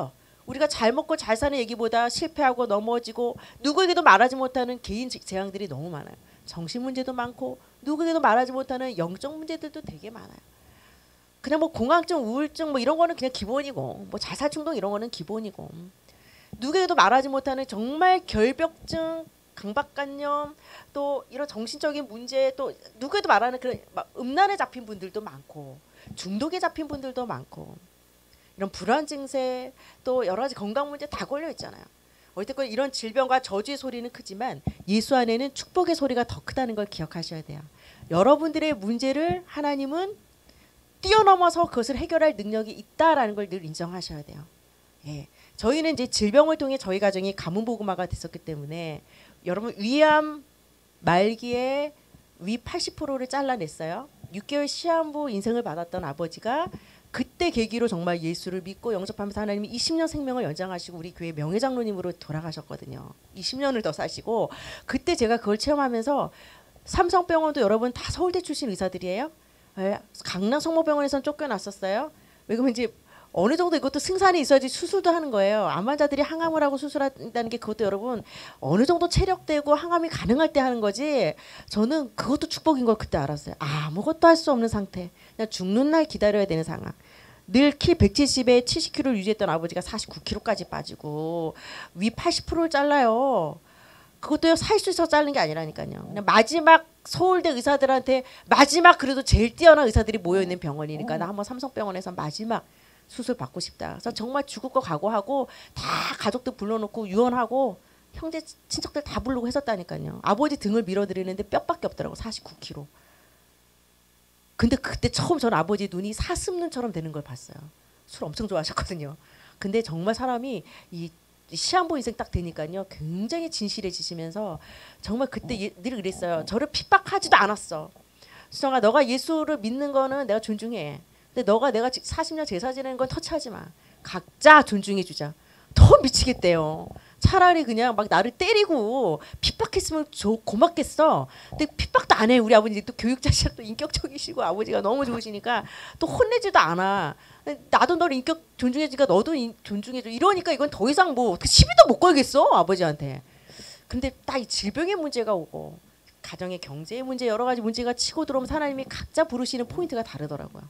우리가 잘 먹고 잘 사는 얘기보다 실패하고 넘어지고 누구에게도 말하지 못하는 개인 재앙들이 너무 많아요. 정신 문제도 많고 누구에게도 말하지 못하는 영적 문제들도 되게 많아요. 그냥 뭐 공황증, 우울증 뭐 이런 거는 그냥 기본이고 뭐 자살 충동 이런 거는 기본이고 누구에게도 말하지 못하는 정말 결벽증, 강박관념 또 이런 정신적인 문제 또 누구에도 말하는 그런 음란에 잡힌 분들도 많고 중독에 잡힌 분들도 많고 이런 불안 증세 또 여러 가지 건강 문제 다 걸려 있잖아요. 어쨌든 이런 질병과 저주의 소리는 크지만 예수 안에는 축복의 소리가 더 크다는 걸 기억하셔야 돼요. 여러분들의 문제를 하나님은 뛰어넘어서 그것을 해결할 능력이 있다라는 걸 늘 인정하셔야 돼요. 예. 저희는 이제 질병을 통해 저희 가정이 가문 보고마가 됐었기 때문에 여러분 위암 말기에 위 팔십 퍼센트를 잘라냈어요. 육 개월 시한부 인생을 받았던 아버지가 그때 계기로 정말 예수를 믿고 영접하면서 하나님이 이십 년 생명을 연장하시고 우리 교회 명예장로님으로 돌아가셨거든요. 이십 년을 더 사시고 그때 제가 그걸 체험하면서 삼성병원도 여러분 다 서울대 출신 의사들이에요. 강남 성모병원에서는 쫓겨났었어요. 왜 그러면 이제 어느 정도 이것도 승산이 있어야지 수술도 하는 거예요. 암 환자들이 항암을 하고 수술한다는 게 그것도 여러분 어느 정도 체력되고 항암이 가능할 때 하는 거지. 저는 그것도 축복인 걸 그때 알았어요. 아무것도 할 수 없는 상태. 그냥 죽는 날 기다려야 되는 상황. 늘 키 백칠십에 칠십 킬로그램를 유지했던 아버지가 사십구 킬로그램까지 빠지고 위 팔십 퍼센트를 잘라요. 그것도요 살 수 있어서 자른 게 아니라니까요. 그냥 마지막 서울대 의사들한테 마지막 그래도 제일 뛰어난 의사들이 모여 있는 병원이니까 나 한번 삼성병원에서 마지막 수술 받고 싶다. 그래서 정말 죽을 거 각오하고 다 가족들 불러놓고 유언하고 형제 친척들 다 부르고 했었다니까요. 아버지 등을 밀어드리는데 뼈밖에 없더라고. 사십구 킬로그램. 근데 그때 처음 전 아버지 눈이 사슴눈처럼 되는 걸 봤어요. 술 엄청 좋아하셨거든요. 근데 정말 사람이 이 시한부 인생 딱 되니까요 굉장히 진실해지시면서 정말 그때 예, 늘 그랬어요. 저를 핍박하지도 않았어. 수정아 너가 예수를 믿는 거는 내가 존중해. 근데 너가 내가 사십 년 제사 지내는 건 터치하지 마. 각자 존중해 주자. 더 미치겠대요. 차라리 그냥 막 나를 때리고 핍박했으면 저 고맙겠어. 근데 핍박도 안 해. 우리 아버지 또 교육자시라 또 인격적이시고 아버지가 너무 좋으시니까 또 혼내지도 않아. 나도 널 인격 존중해주니까 너도 인, 존중해줘. 이러니까 이건 더 이상 뭐 시비도 못 걸겠어 아버지한테. 근데 딱 이 질병의 문제가 오고 가정의 경제의 문제 여러 가지 문제가 치고 들어오면 하나님이 각자 부르시는 포인트가 다르더라고요.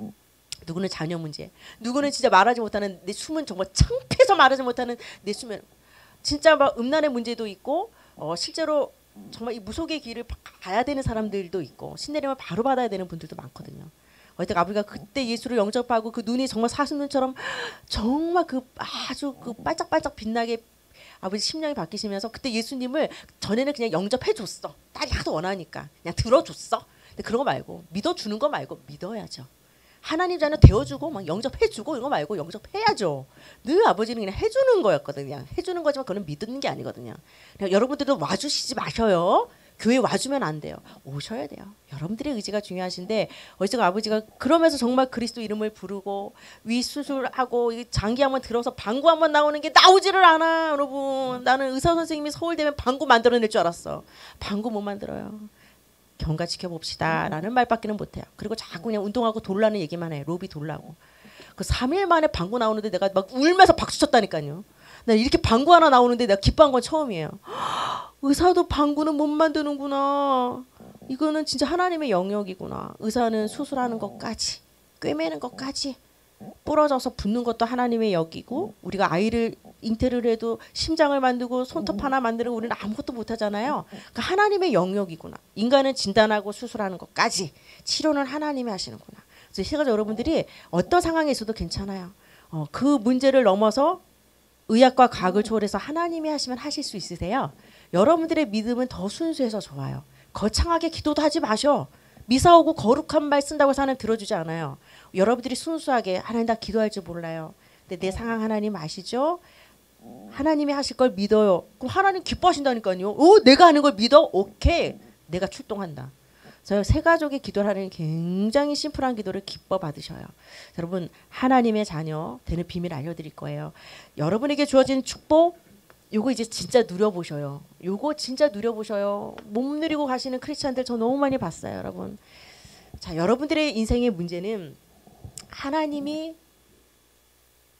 누구는 자녀 문제, 누구는 진짜 말하지 못하는 내 숨은 정말 창피해서 말하지 못하는 내 숨은 진짜 막 음란의 문제도 있고 어, 실제로 정말 이 무속의 길을 가야 되는 사람들도 있고 신내림을 바로 받아야 되는 분들도 많거든요. 어쨌든 아버지가 그때 예수를 영접하고 그 눈이 정말 사슴눈처럼 정말 그 아주 그 반짝반짝 빛나게 아버지 심령이 바뀌시면서 그때 예수님을 전에는 그냥 영접해 줬어. 딸이 하도 원하니까 그냥 들어줬어. 근데 그런 거 말고 믿어주는 거 말고 믿어야죠. 하나님 자녀 되어주고 막 영접해주고 이런 거 말고 영접해야죠. 늘 아버지는 그냥 해주는 거였거든요. 그냥 해주는 거지만 그건 믿는 게 아니거든요. 그냥 여러분들도 와주시지 마셔요. 교회 와주면 안 돼요. 오셔야 돼요. 여러분들의 의지가 중요하신데 어쨌든 아버지가 그러면서 정말 그리스도 이름을 부르고 위수술하고 장기 한번 들어서 방구 한번 나오는 게 나오지를 않아. 여러분 나는 의사 선생님이 서울대면 방구 만들어낼 줄 알았어. 방구 못 만들어요. 경과 지켜봅시다 라는 말밖에는 못해요. 그리고 자꾸 그냥 운동하고 돌라는 얘기만 해. 로비 돌라고. 그 삼 일 만에 방구 나오는데 내가 막 울면서 박수 쳤다니까요. 나 이렇게 방구 하나 나오는데 내가 기뻐한 건 처음이에요. 의사도 방구는 못 만드는구나. 이거는 진짜 하나님의 영역이구나. 의사는 수술하는 것까지 꿰매는 것까지 부러져서 붓는 것도 하나님의 역이고 우리가 아이를 잉태를 해도 심장을 만들고 손톱 하나 만드는 거 우리는 아무것도 못하잖아요. 그러니까 하나님의 영역이구나. 인간은 진단하고 수술하는 것까지 치료는 하나님이 하시는구나. 그래서 제가 여러분들이 어떤 상황에 있어도 괜찮아요. 어, 그 문제를 넘어서 의학과 과학을 초월해서 하나님이 하시면 하실 수 있으세요. 여러분들의 믿음은 더 순수해서 좋아요. 거창하게 기도도 하지 마셔. 미사 오고 거룩한 말 쓴다고 해서 하나님 들어주지 않아요. 여러분들이 순수하게 하나님 나 기도할 줄 몰라요. 근데 내 상황 하나님 아시죠? 하나님이 하실 걸 믿어요. 그럼 하나님 기뻐하신다니까요. 오, 내가 하는 걸 믿어? 오케이. 내가 출동한다. 그래서 세 가족이 기도를 하는 굉장히 심플한 기도를 기뻐 받으셔요. 여러분 하나님의 자녀 되는 비밀 알려드릴 거예요. 여러분에게 주어진 축복 요거 이제 진짜 누려보셔요. 요거 진짜 누려보셔요. 못 누리고 가시는 크리스찬들 저 너무 많이 봤어요. 여러분. 자, 여러분들의 인생의 문제는 하나님이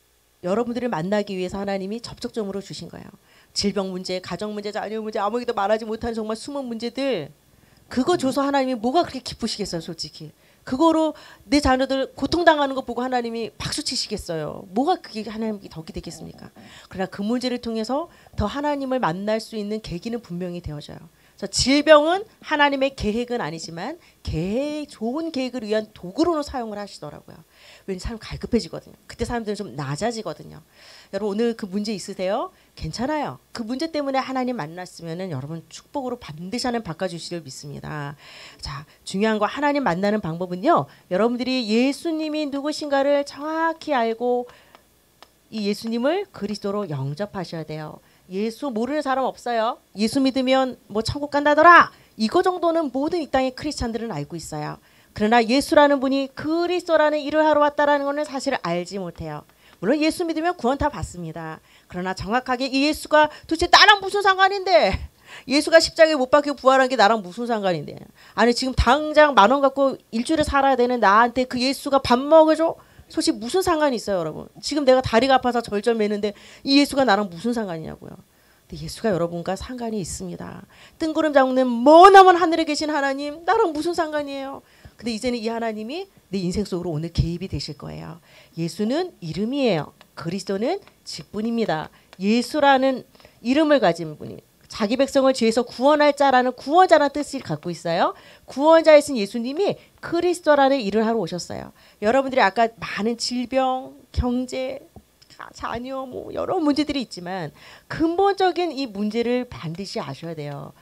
여러분들을 만나기 위해서 하나님이 접촉점으로 주신 거예요. 질병 문제, 가정 문제, 자녀 문제, 아무에게도 말하지 못하는 정말 숨은 문제들, 그거 줘서 하나님이 뭐가 그렇게 기쁘시겠어요, 솔직히. 그거로 내 자녀들 고통당하는 거 보고 하나님이 박수 치시겠어요. 뭐가 그게 하나님께 덕이 되겠습니까? 그러나 그 문제를 통해서 더 하나님을 만날 수 있는 계기는 분명히 되어져요. 그래서 질병은 하나님의 계획은 아니지만 계획, 좋은 계획을 위한 도구로는 사용을 하시더라고요. 왠지 사람 갈급해지거든요. 그때 사람들은 좀 낮아지거든요. 여러분 오늘 그 문제 있으세요? 괜찮아요. 그 문제 때문에 하나님 만났으면은 여러분 축복으로 반드시 하나님 바꿔주시를 믿습니다. 자, 중요한 거 하나님 만나는 방법은요. 여러분들이 예수님이 누구신가를 정확히 알고 이 예수님을 그리스도로 영접하셔야 돼요. 예수 모르는 사람 없어요. 예수 믿으면 뭐 천국 간다더라. 이거 정도는 모든 이 땅의 크리스찬들은 알고 있어요. 그러나 예수라는 분이 그리스도라는 일을 하러 왔다라는 것은 사실 알지 못해요. 물론 예수 믿으면 구원 다 받습니다. 그러나 정확하게 이 예수가 도대체 나랑 무슨 상관인데, 예수가 십자가에 못 박히고 부활한 게 나랑 무슨 상관인데, 아니 지금 당장 만 원 갖고 일주일에 살아야 되는 나한테 그 예수가 밥 먹여줘? 솔직히 무슨 상관이 있어요, 여러분? 지금 내가 다리가 아파서 절절 매는데 이 예수가 나랑 무슨 상관이냐고요. 근데 예수가 여러분과 상관이 있습니다. 뜬구름 잡는 머나먼 하늘에 계신 하나님, 나랑 무슨 상관이에요? 근데 이제는 이 하나님이 내 인생 속으로 오늘 개입이 되실 거예요. 예수는 이름이에요. 그리스도는 직분입니다. 예수라는 이름을 가진 분이 자기 백성을 죄에서 구원할 자라는 구원자라는 뜻을 갖고 있어요. 구원자이신 예수님이 그리스도라는 일을 하러 오셨어요. 여러분들이 아까 많은 질병, 경제, 자녀 뭐 여러 문제들이 있지만 근본적인 이 문제를 반드시 아셔야 돼요.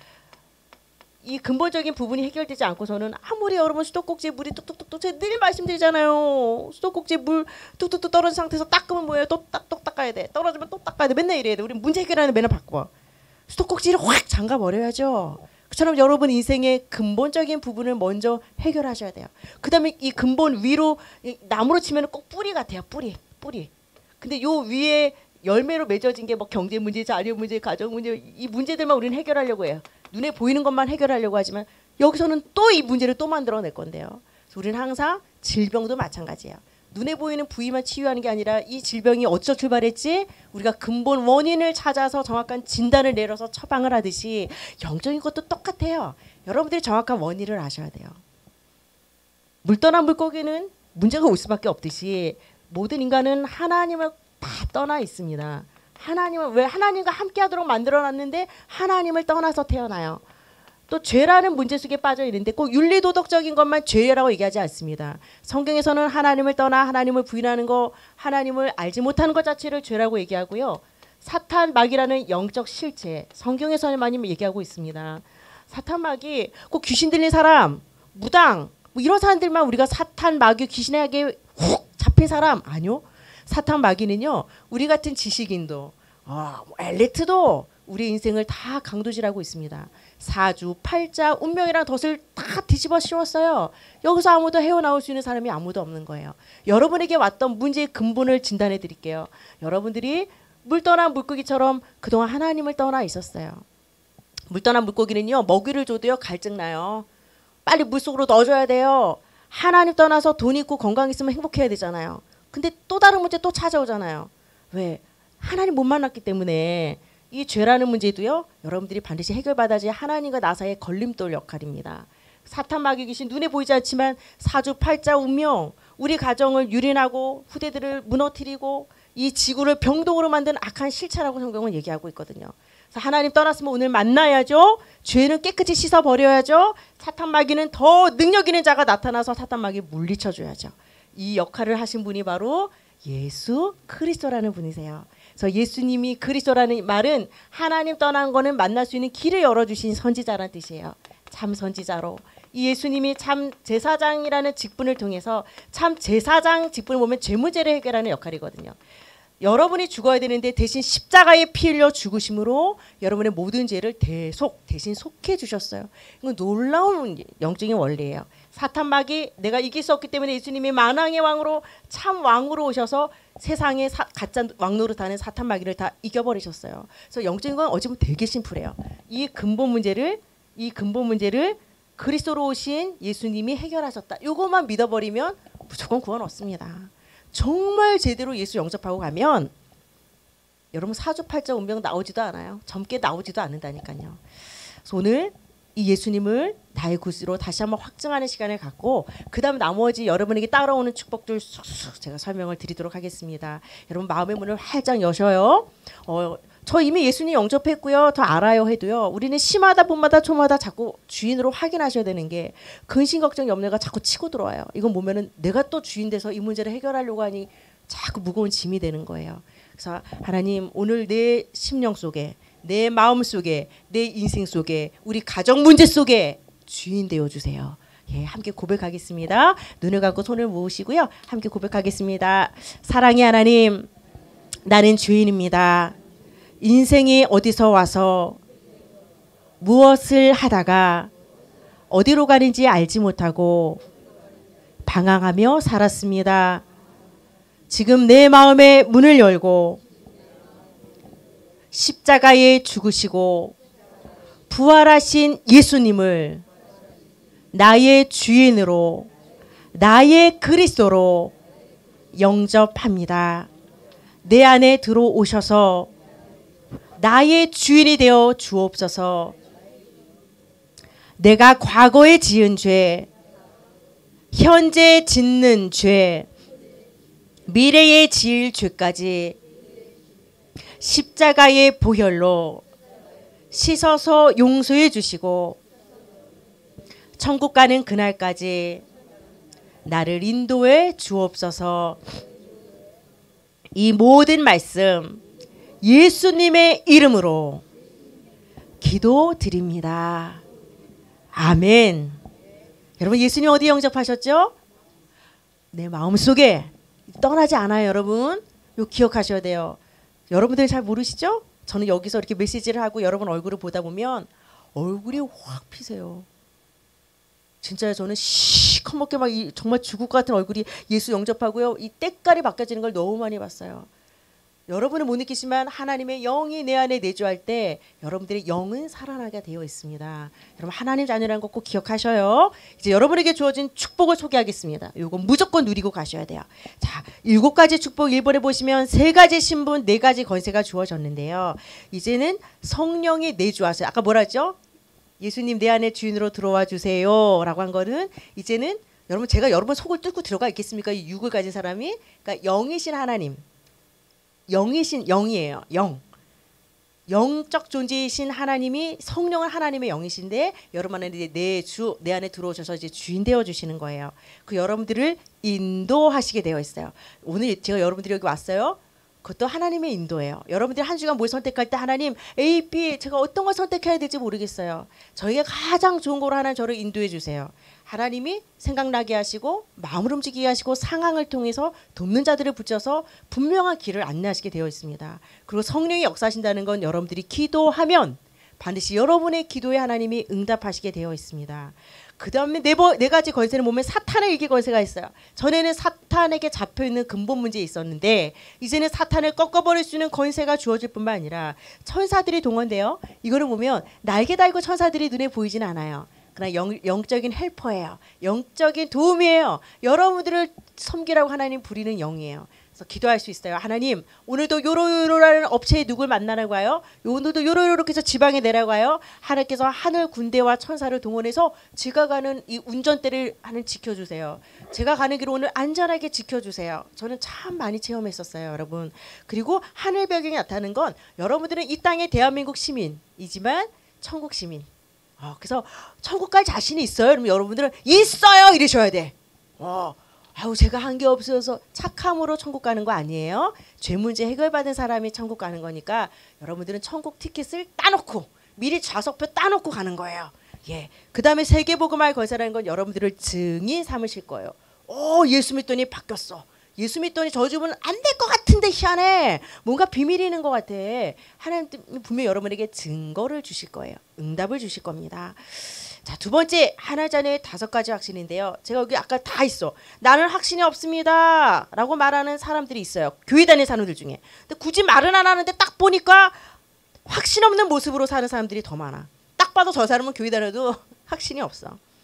이 근본적인 부분이 해결되지 않고서는 아무리 여러분 수도꼭지에 물이 뚝뚝뚝뚝 제가 늘 말씀드리잖아요. 수도꼭지에 물 뚝뚝뚝 떨어진 상태에서 닦으면 뭐예요? 또 딱 또 닦아야 돼. 떨어지면 또 닦아야 돼. 맨날 이래야 돼. 우리 문제 해결하는 맨날 바꿔. 수도꼭지를 확 잠가 버려야죠. 그처럼 여러분 인생의 근본적인 부분을 먼저 해결하셔야 돼요. 그 다음에 이 근본 위로 나무로 치면 꼭 뿌리 같아요. 뿌리 뿌리. 근데 요 위에 열매로 맺어진 게 뭐 경제 문제, 자녀 문제, 가정 문제, 이 문제들만 우리는 해결하려고 해요. 눈에 보이는 것만 해결하려고 하지만 여기서는 또 이 문제를 또 만들어낼 건데요. 그래서 우리는 항상 질병도 마찬가지예요. 눈에 보이는 부위만 치유하는 게 아니라 이 질병이 어디서 출발했지? 우리가 근본 원인을 찾아서 정확한 진단을 내려서 처방을 하듯이 영적인 것도 똑같아요. 여러분들이 정확한 원인을 아셔야 돼요. 물 떠난 물고기는 문제가 올 수밖에 없듯이 모든 인간은 하나님을 다 떠나 있습니다. 하나님을 왜 하나님과 함께하도록 만들어놨는데 하나님을 떠나서 태어나요. 또 죄라는 문제 속에 빠져 있는데 꼭 윤리도덕적인 것만 죄라고 얘기하지 않습니다. 성경에서는 하나님을 떠나 하나님을 부인하는 거, 하나님을 알지 못하는 것 자체를 죄라고 얘기하고요. 사탄 마귀라는 영적 실체, 성경에서는 많이 얘기하고 있습니다. 사탄 마귀, 꼭 귀신 들린 사람, 무당 뭐 이런 사람들만 우리가 사탄 마귀 귀신에게 훅 잡힌 사람 아니요. 사탄 마귀는요. 우리 같은 지식인도 어, 뭐 엘리트도 우리 인생을 다 강도질하고 있습니다. 사주, 팔자, 운명이랑 덫을 다 뒤집어 씌웠어요. 여기서 아무도 헤어나올 수 있는 사람이 아무도 없는 거예요. 여러분에게 왔던 문제의 근본을 진단해 드릴게요. 여러분들이 물 떠난 물고기처럼 그동안 하나님을 떠나 있었어요. 물 떠난 물고기는요. 먹이를 줘도요. 갈증나요. 빨리 물속으로 넣어줘야 돼요. 하나님 떠나서 돈 있고 건강 있으면 행복해야 되잖아요. 근데 또 다른 문제 또 찾아오잖아요. 왜? 하나님 못 만났기 때문에. 이 죄라는 문제도요. 여러분들이 반드시 해결받아야지 하나님과 나 사이의 걸림돌 역할입니다. 사탄 마귀 귀신 눈에 보이지 않지만 사주, 팔자, 운명 우리 가정을 유린하고 후대들을 무너뜨리고 이 지구를 병동으로 만든 악한 실체라고 성경은 얘기하고 있거든요. 그래서 하나님 떠났으면 오늘 만나야죠. 죄는 깨끗이 씻어버려야죠. 사탄 마귀는 더 능력 있는 자가 나타나서 사탄 마귀 물리쳐줘야죠. 이 역할을 하신 분이 바로 예수 그리스도라는 분이세요. 그래서 예수님이 그리스도라는 말은 하나님 떠난 거는 만날 수 있는 길을 열어주신 선지자라는 뜻이에요. 참 선지자로 이 예수님이 참 제사장이라는 직분을 통해서 참 제사장 직분을 보면 죄 문제를 해결하는 역할이거든요. 여러분이 죽어야 되는데 대신 십자가에 피 흘려 죽으심으로 여러분의 모든 죄를 대속 대신 속해 주셨어요. 이건 놀라운 영적인 원리예요. 사탄 마귀 내가 이길 수 없기 때문에 예수님이 만왕의 왕으로 참 왕으로 오셔서 세상에 사, 가짜 왕노릇하는 사탄 마귀를 다 이겨버리셨어요. 그래서 영적인 건 어찌 보면 되게 심플해요. 이 근본 문제를 이 근본 문제를 그리스도로 오신 예수님이 해결하셨다. 이것만 믿어버리면 무조건 구원 얻습니다. 정말 제대로 예수 영접하고 가면 여러분 사주팔자 운명 나오지도 않아요. 젊게 나오지도 않는다니까요. 그래서 오늘 이 예수님을 나의 구주로 다시 한번 확증하는 시간을 갖고 그 다음 나머지 여러분에게 따라오는 축복들 쑥쑥 제가 설명을 드리도록 하겠습니다. 여러분 마음의 문을 활짝 여셔요. 어, 저 이미 예수님 영접했고요. 더 알아요 해도요. 우리는 시마다 봄마다 초마다 자꾸 주인으로 확인하셔야 되는 게 근심 걱정 염려가 자꾸 치고 들어와요. 이건 보면은 내가 또 주인 돼서 이 문제를 해결하려고 하니 자꾸 무거운 짐이 되는 거예요. 그래서 하나님 오늘 내 심령 속에 내 마음 속에 내 인생 속에 우리 가정 문제 속에 주인 되어 주세요. 예, 함께 고백하겠습니다. 눈을 감고 손을 모으시고요. 함께 고백하겠습니다. 사랑의 하나님, 나는 주인입니다. 인생이 어디서 와서 무엇을 하다가 어디로 가는지 알지 못하고 방황하며 살았습니다. 지금 내 마음의 문을 열고 십자가에 죽으시고 부활하신 예수님을 나의 주인으로 나의 그리스도로 영접합니다. 내 안에 들어오셔서 나의 주인이 되어 주옵소서. 내가 과거에 지은 죄, 현재 짓는 죄, 미래에 지을 죄까지 십자가의 보혈로 씻어서 용서해 주시고 천국 가는 그날까지 나를 인도해 주옵소서. 이 모든 말씀 예수님의 이름으로 기도드립니다. 아멘. 여러분 예수님 어디 영접하셨죠? 내 마음속에 떠나지 않아요. 여러분 이거 기억하셔야 돼요. 여러분들 잘 모르시죠? 저는 여기서 이렇게 메시지를 하고 여러분 얼굴을 보다 보면 얼굴이 확 피세요. 진짜요. 저는 시커멓게 막 이 정말 죽을 것 같은 얼굴이 예수 영접하고요. 이 때깔이 바뀌어지는 걸 너무 많이 봤어요. 여러분은 못 느끼지만 하나님의 영이 내 안에 내주할 때 여러분들의 영은 살아나게 되어 있습니다. 여러분 하나님 자녀라는 거 꼭 기억하셔요. 이제 여러분에게 주어진 축복을 소개하겠습니다. 이건 무조건 누리고 가셔야 돼요. 자, 일곱 가지 축복 일 번에 보시면 세 가지 신분, 네 가지 권세가 주어졌는데요. 이제는 성령이 내주하세요. 아까 뭐라 했죠? 예수님 내 안에 주인으로 들어와 주세요 라고 한 거는 이제는 여러분 제가 여러분 속을 뚫고 들어가 있겠습니까? 이 육을 가진 사람이. 그러니까 영이신 하나님, 영이신 영이에요. 영. 영적 존재이신 하나님이 성령은 하나님의 영이신데 여러분 안에 내 주 내 안에 들어오셔서 이제 주인 되어 주시는 거예요. 그 여러분들을 인도하시게 되어 있어요. 오늘 제가 여러분들이 여기 왔어요. 그것도 하나님의 인도예요. 여러분들이 한 주간 뭘 선택할 때 하나님 A, B 제가 어떤 걸 선택해야 될지 모르겠어요. 저에게 가장 좋은 거로 하나님 저를 인도해 주세요. 하나님이 생각나게 하시고 마음을 움직이게 하시고 상황을 통해서 돕는 자들을 붙여서 분명한 길을 안내하시게 되어 있습니다. 그리고 성령이 역사하신다는 건 여러분들이 기도하면 반드시 여러분의 기도에 하나님이 응답하시게 되어 있습니다. 그 다음에 네, 네 가지 권세는 보면 사탄의 일기 권세가 있어요. 전에는 사탄에게 잡혀있는 근본 문제에 있었는데 이제는 사탄을 꺾어버릴 수 있는 권세가 주어질 뿐만 아니라 천사들이 동원돼요. 이거를 보면 날개 달고 천사들이 눈에 보이진 않아요. 그러나 영, 영적인 헬퍼예요. 영적인 도움이에요. 여러분들을 섬기라고 하나님 부리는 영이에요. 그래서 기도할 수 있어요. 하나님 오늘도 요로요로라는 업체에 누굴 만나라고 하요. 오늘도 요로요로로 해서 지방에 내라고 하요. 하나님께서 하늘 군대와 천사를 동원해서 제가 가는 이 운전대를 하는 지켜주세요. 제가 가는 길을 오늘 안전하게 지켜주세요. 저는 참 많이 체험했었어요. 여러분. 그리고 하늘 배경이 나타나는 건 여러분들은 이 땅의 대한민국 시민이지만 천국 시민. 어, 그래서 천국 갈 자신이 있어요? 그러면 여러분들은 있어요! 이러셔야 돼. 어, 아우 제가 한 게 없어서 착함으로 천국 가는 거 아니에요. 죄 문제 해결받은 사람이 천국 가는 거니까 여러분들은 천국 티켓을 따놓고 미리 좌석표 따놓고 가는 거예요. 예. 그 다음에 세계복음할 권세라는 건 여러분들을 증인 삼으실 거예요. 오 예수 믿더니 바뀌었어. 예수 믿더니 저 집은 안 될 것 같은데 희한해. 뭔가 비밀이 있는 것 같아. 하나님 분명히 여러분에게 증거를 주실 거예요. 응답을 주실 겁니다. 자, 두 번째 하나자녀의 다섯 가지 확신인데요. 제가 여기 아까 다 있어. 나는 확신이 없습니다 라고 말하는 사람들이 있어요. 교회 다니는 사람들 중에. 근데 굳이 말은 안 하는데 딱 보니까 확신 없는 모습으로 사는 사람들이 더 많아. 딱 봐도 저 사람은 교회 다녀도 확신이 없어.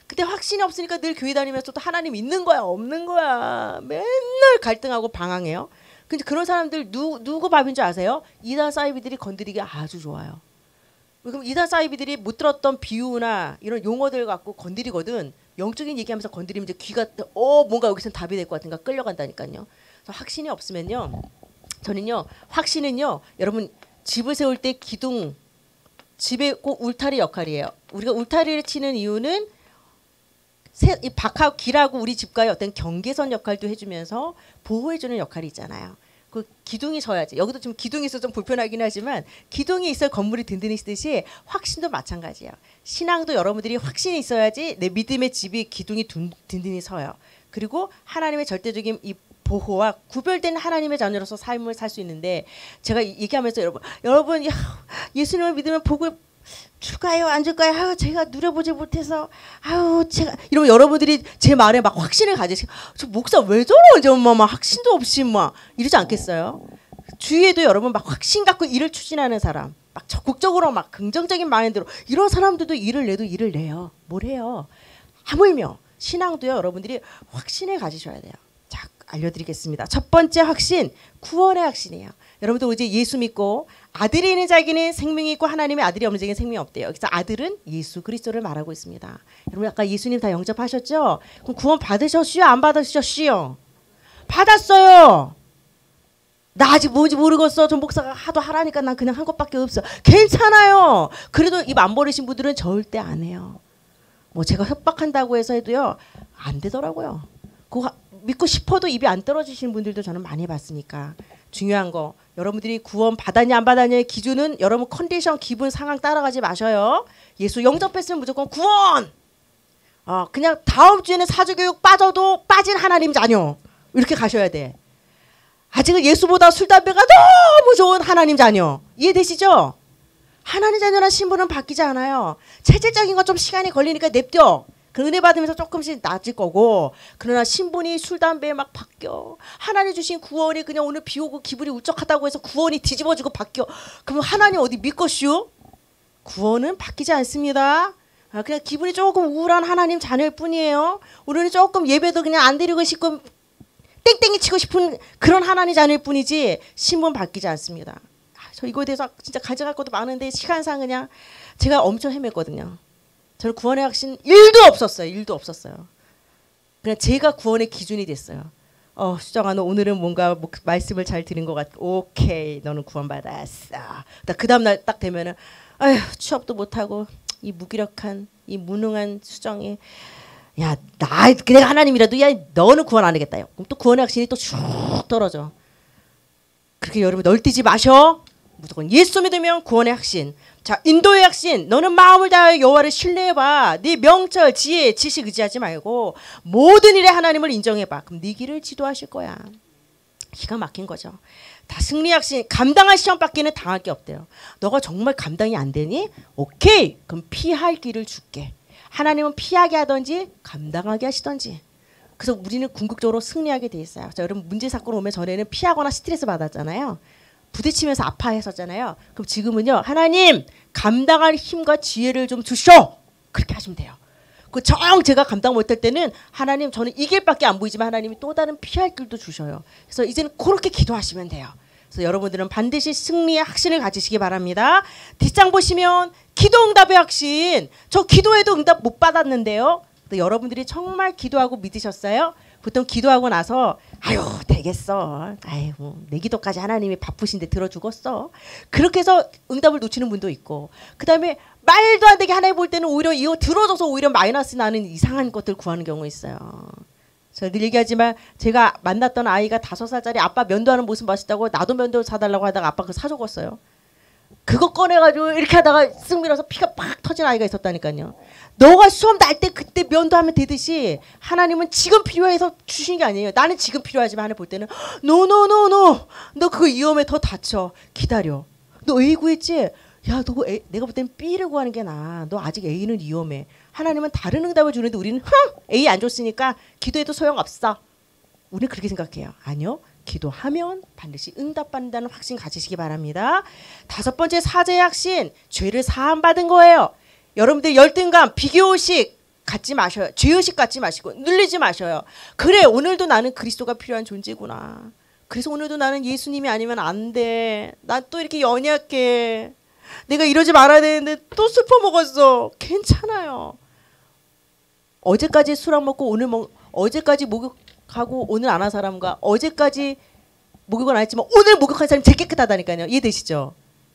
근데 확신이 없으니까 늘 교회 다니면서 또 하나님 있는 거야 없는 거야 맨날 갈등하고 방황해요. 근데 그런 사람들 누, 누구 밥인 줄 아세요? 이단 사이비들이 건드리기 아주 좋아요. 그럼 이단 사이비들이 못 들었던 비유나 이런 용어들 갖고 건드리거든. 영적인 얘기하면서 건드리면 이제 귀가 어 뭔가 여기서 답이 될 것 같은가 끌려간다니까요. 그래서 확신이 없으면요. 저는요. 확신은요. 여러분 집을 세울 때 기둥 집에 꼭 울타리 역할이에요. 우리가 울타리를 치는 이유는 새, 이 박하고 길하고 우리 집과의 어떤 경계선 역할도 해주면서 보호해주는 역할이 있잖아요. 그 기둥이 서야지. 여기도 좀 기둥이 있어서 좀 불편하긴 하지만 기둥이 있어야 건물이 든든히 있듯이 확신도 마찬가지예요. 신앙도 여러분들이 확신이 있어야지 내 믿음의 집이 기둥이 둔, 든든히 서요. 그리고 하나님의 절대적인 이 보호와 구별된 하나님의 자녀로서 삶을 살 수 있는데 제가 얘기하면서 여러분 여러분 야, 예수님을 믿으면 복을 줄까요 안 줄까요? 아유 제가 누려보지 못해서 아유 제가 이러면 여러분들이 제 말에 막 확신을 가지시고 저 목사 왜 저러지 엄마 막 확신도 없이 막 이러지 않겠어요? 주위에도 여러분 막 확신 갖고 일을 추진하는 사람 막 적극적으로 막 긍정적인 마인드로 이런 사람들도 일을 내도 일을 내요. 뭘 해요? 하물며 신앙도요 여러분들이 확신을 가지셔야 돼요. 자 알려드리겠습니다. 첫 번째 확신 구원의 확신이에요. 여러분들 이제 예수 믿고 아들이 있는 자에게는 생명이 있고 하나님의 아들이 없는 자에게는 생명이 없대요. 그래서 아들은 예수 그리스도를 말하고 있습니다. 여러분 아까 예수님 다 영접하셨죠? 그럼 구원 받으셨슈요? 안 받으셨슈요? 받았어요. 나 아직 뭔지 모르겠어. 전 목사가 하도 하라니까 난 그냥 한 것밖에 없어. 괜찮아요. 그래도 입 안 버리신 분들은 절대 안 해요. 뭐 제가 협박한다고 해서 해도요. 안 되더라고요. 그거 믿고 싶어도 입이 안 떨어지시는 분들도 저는 많이 봤으니까. 중요한 거 여러분들이 구원 받았냐 안 받았냐의 기준은 여러분 컨디션 기분 상황 따라가지 마셔요. 예수 영접했으면 무조건 구원. 어, 그냥 다음 주에는 사주교육 빠져도 빠진 하나님 자녀 이렇게 가셔야 돼. 아직은 예수보다 술 담배가 너무 좋은 하나님 자녀 이해되시죠? 하나님 자녀란 신분은 바뀌지 않아요. 체질적인 건 좀 시간이 걸리니까 냅둬. 그 은혜 받으면서 조금씩 낮을 거고 그러나 신분이 술 담배에 막 바뀌어. 하나님 주신 구원이 그냥 오늘 비 오고 기분이 울적하다고 해서 구원이 뒤집어지고 바뀌어. 그럼 하나님 어디 믿겠슈? 구원은 바뀌지 않습니다. 아, 그냥 기분이 조금 우울한 하나님 자녀일 뿐이에요. 우리는 조금 예배도 그냥 안 드리고 싶고 땡땡이 치고 싶은 그런 하나님 자녀일 뿐이지 신분 바뀌지 않습니다. 아, 저 이거에 대해서 진짜 가져갈 것도 많은데 시간상 그냥 제가 엄청 헤맸거든요. 저는 구원의 확신 일도 없었어요. 일도 없었어요. 그냥 제가 구원의 기준이 됐어요. 어, 수정아 너 오늘은 뭔가 목, 말씀을 잘 들은 것 같고 오케이 너는 구원받았어. 그 다음날 딱 되면은 아휴 취업도 못하고 이 무기력한 이 무능한 수정이 야 나 내가 하나님이라도 야 너는 구원 안 하겠다. 그럼 또 구원의 확신이 또 쭉 떨어져. 그렇게 여러분 널뛰지 마셔. 무조건 예수 믿으면 구원의 확신. 자 인도의 확신. 너는 마음을 다하여 여호와를 신뢰해봐. 네 명철, 지혜, 지식 의지하지 말고 모든 일에 하나님을 인정해봐. 그럼 네 길을 지도하실 거야. 기가 막힌 거죠. 다 승리 확신. 감당할 시험 받기는 당할 게 없대요. 너가 정말 감당이 안 되니? 오케이. 그럼 피할 길을 줄게. 하나님은 피하게 하든지 감당하게 하시든지. 그래서 우리는 궁극적으로 승리하게 돼 있어요. 자, 여러분 문제 사건 오면 전에는 피하거나 스트레스 받았잖아요. 부딪히면서 아파했었잖아요. 그럼 지금은요. 하나님 감당할 힘과 지혜를 좀 주셔. 그렇게 하시면 돼요. 그 정 제가 감당 못할 때는 하나님 저는 이 길밖에 안 보이지만 하나님이 또 다른 피할 길도 주셔요. 그래서 이제는 그렇게 기도하시면 돼요. 그래서 여러분들은 반드시 승리의 확신을 가지시기 바랍니다. 뒷장 보시면 기도 응답의 확신. 저 기도해도 응답 못 받았는데요. 여러분들이 정말 기도하고 믿으셨어요? 보통 기도하고 나서 아유 되겠어. 아유 내 기도까지 하나님이 바쁘신데 들어주겠어. 그렇게 해서 응답을 놓치는 분도 있고 그 다음에 말도 안 되게 하나님 볼 때는 오히려 이거 들어줘서 오히려 마이너스 나는 이상한 것들 구하는 경우 있어요. 제가 늘 얘기하지만 제가 만났던 아이가 다섯 살짜리 아빠 면도하는 모습 맛있다고 나도 면도 사달라고 하다가 아빠 그거 사줘갔어요. 그거 꺼내가지고 이렇게 하다가 쓱 밀어서 피가 팍 터진 아이가 있었다니까요. 너가 수업 날 때 그때 면도하면 되듯이 하나님은 지금 필요해서 주신 게 아니에요. 나는 지금 필요하지만 하나님 볼 때는 노노노노 너 그거 위험해 더 다쳐. 기다려. 너 A 구했지? 야 너 A, 내가 볼 때는 B를 구하는 게 나아. 너 아직 A는 위험해. 하나님은 다른 응답을 주는데 우리는 흥 A 안 줬으니까 기도해도 소용없어. 우리는 그렇게 생각해요. 아니요. 기도하면 반드시 응답받는다는 확신 가지시기 바랍니다. 다섯 번째 사제의 확신. 죄를 사함받은 거예요. 여러분들 열등감, 비교의식 갖지 마셔요. 죄의식 갖지 마시고 눌리지 마셔요. 그래, 오늘도 나는 그리스도가 필요한 존재구나. 그래서 오늘도 나는 예수님이 아니면 안 돼. 난 또 이렇게 연약해. 내가 이러지 말아야 되는데 또 슬퍼 먹었어. 괜찮아요. 어제까지 술 안 먹고 오늘 먹 어제까지 목욕하고 오늘 안 한 사람과 어제까지 목욕을 안 했지만 오늘 목욕한 사람이 제일 깨끗하다니까요. 이해되시죠?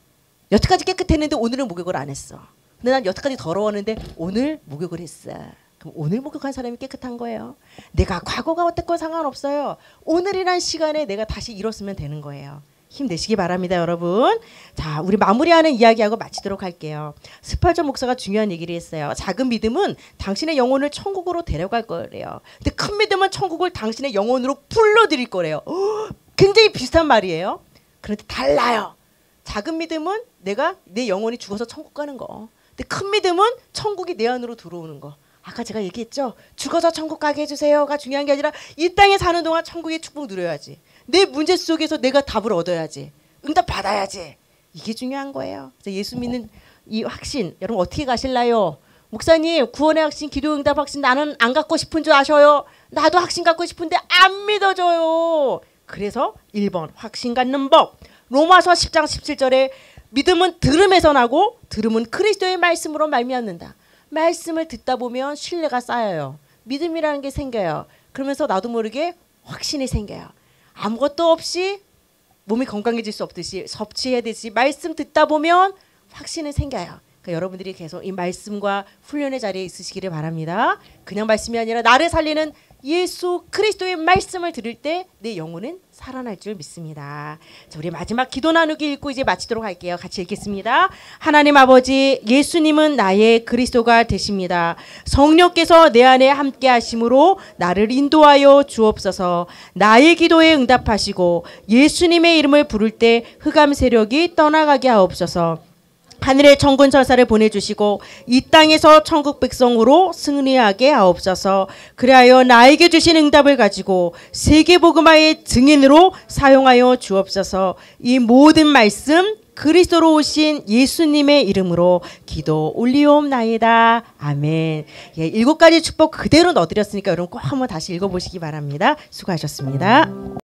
여태까지 깨끗했는데 오늘은 목욕을 안 했어. 근데 난 여태까지 더러웠는데 오늘 목욕을 했어. 그럼 오늘 목욕한 사람이 깨끗한 거예요. 내가 과거가 어땠건 상관없어요. 오늘이란 시간에 내가 다시 일었으면 되는 거예요. 힘내시기 바랍니다, 여러분. 자, 우리 마무리하는 이야기하고 마치도록 할게요. 스팔전 목사가 중요한 얘기를 했어요. 작은 믿음은 당신의 영혼을 천국으로 데려갈 거래요. 근데 큰 믿음은 천국을 당신의 영혼으로 불러들일 거래요. 오, 굉장히 비슷한 말이에요. 그런데 달라요. 작은 믿음은 내가 내 영혼이 죽어서 천국 가는 거. 근데 큰 믿음은 천국이 내 안으로 들어오는 거. 아까 제가 얘기했죠. 죽어서 천국 가게 해주세요가 중요한 게 아니라 이 땅에 사는 동안 천국의 축복 누려야지. 내 문제 속에서 내가 답을 얻어야지. 응답 받아야지. 이게 중요한 거예요. 그래서 예수 믿는 이 확신, 여러분 어떻게 가실라요? 목사님, 구원의 확신, 기도 응답 확신 나는 안 갖고 싶은 줄 아셔요? 나도 확신 갖고 싶은데 안 믿어져요. 그래서 일 번 확신 갖는 법. 로마서 십 장 십칠 절에 믿음은 들음에서 나고 들음은 그리스도의 말씀으로 말미암는다. 말씀을 듣다 보면 신뢰가 쌓여요. 믿음이라는 게 생겨요. 그러면서 나도 모르게 확신이 생겨요. 아무것도 없이 몸이 건강해질 수 없듯이 섭취해야 되듯이 말씀 듣다 보면 확신이 생겨요. 그러니까 여러분들이 계속 이 말씀과 훈련의 자리에 있으시기를 바랍니다. 그냥 말씀이 아니라 나를 살리는 예수 그리스도의 말씀을 들을 때 내 영혼은 살아날 줄 믿습니다. 자, 우리 마지막 기도 나누기 읽고 이제 마치도록 할게요. 같이 읽겠습니다. 하나님 아버지, 예수님은 나의 그리스도가 되십니다. 성령께서 내 안에 함께 하심으로 나를 인도하여 주옵소서. 나의 기도에 응답하시고 예수님의 이름을 부를 때 흑암 세력이 떠나가게 하옵소서. 하늘의 천군 천사를 보내주시고 이 땅에서 천국 백성으로 승리하게 하옵소서. 그리하여 나에게 주신 응답을 가지고 세계복음화의 증인으로 사용하여 주옵소서. 이 모든 말씀 그리스도로 오신 예수님의 이름으로 기도 올리옵나이다. 아멘. 예, 일곱 가지 축복 그대로 넣어드렸으니까 여러분 꼭 한번 다시 읽어보시기 바랍니다. 수고하셨습니다.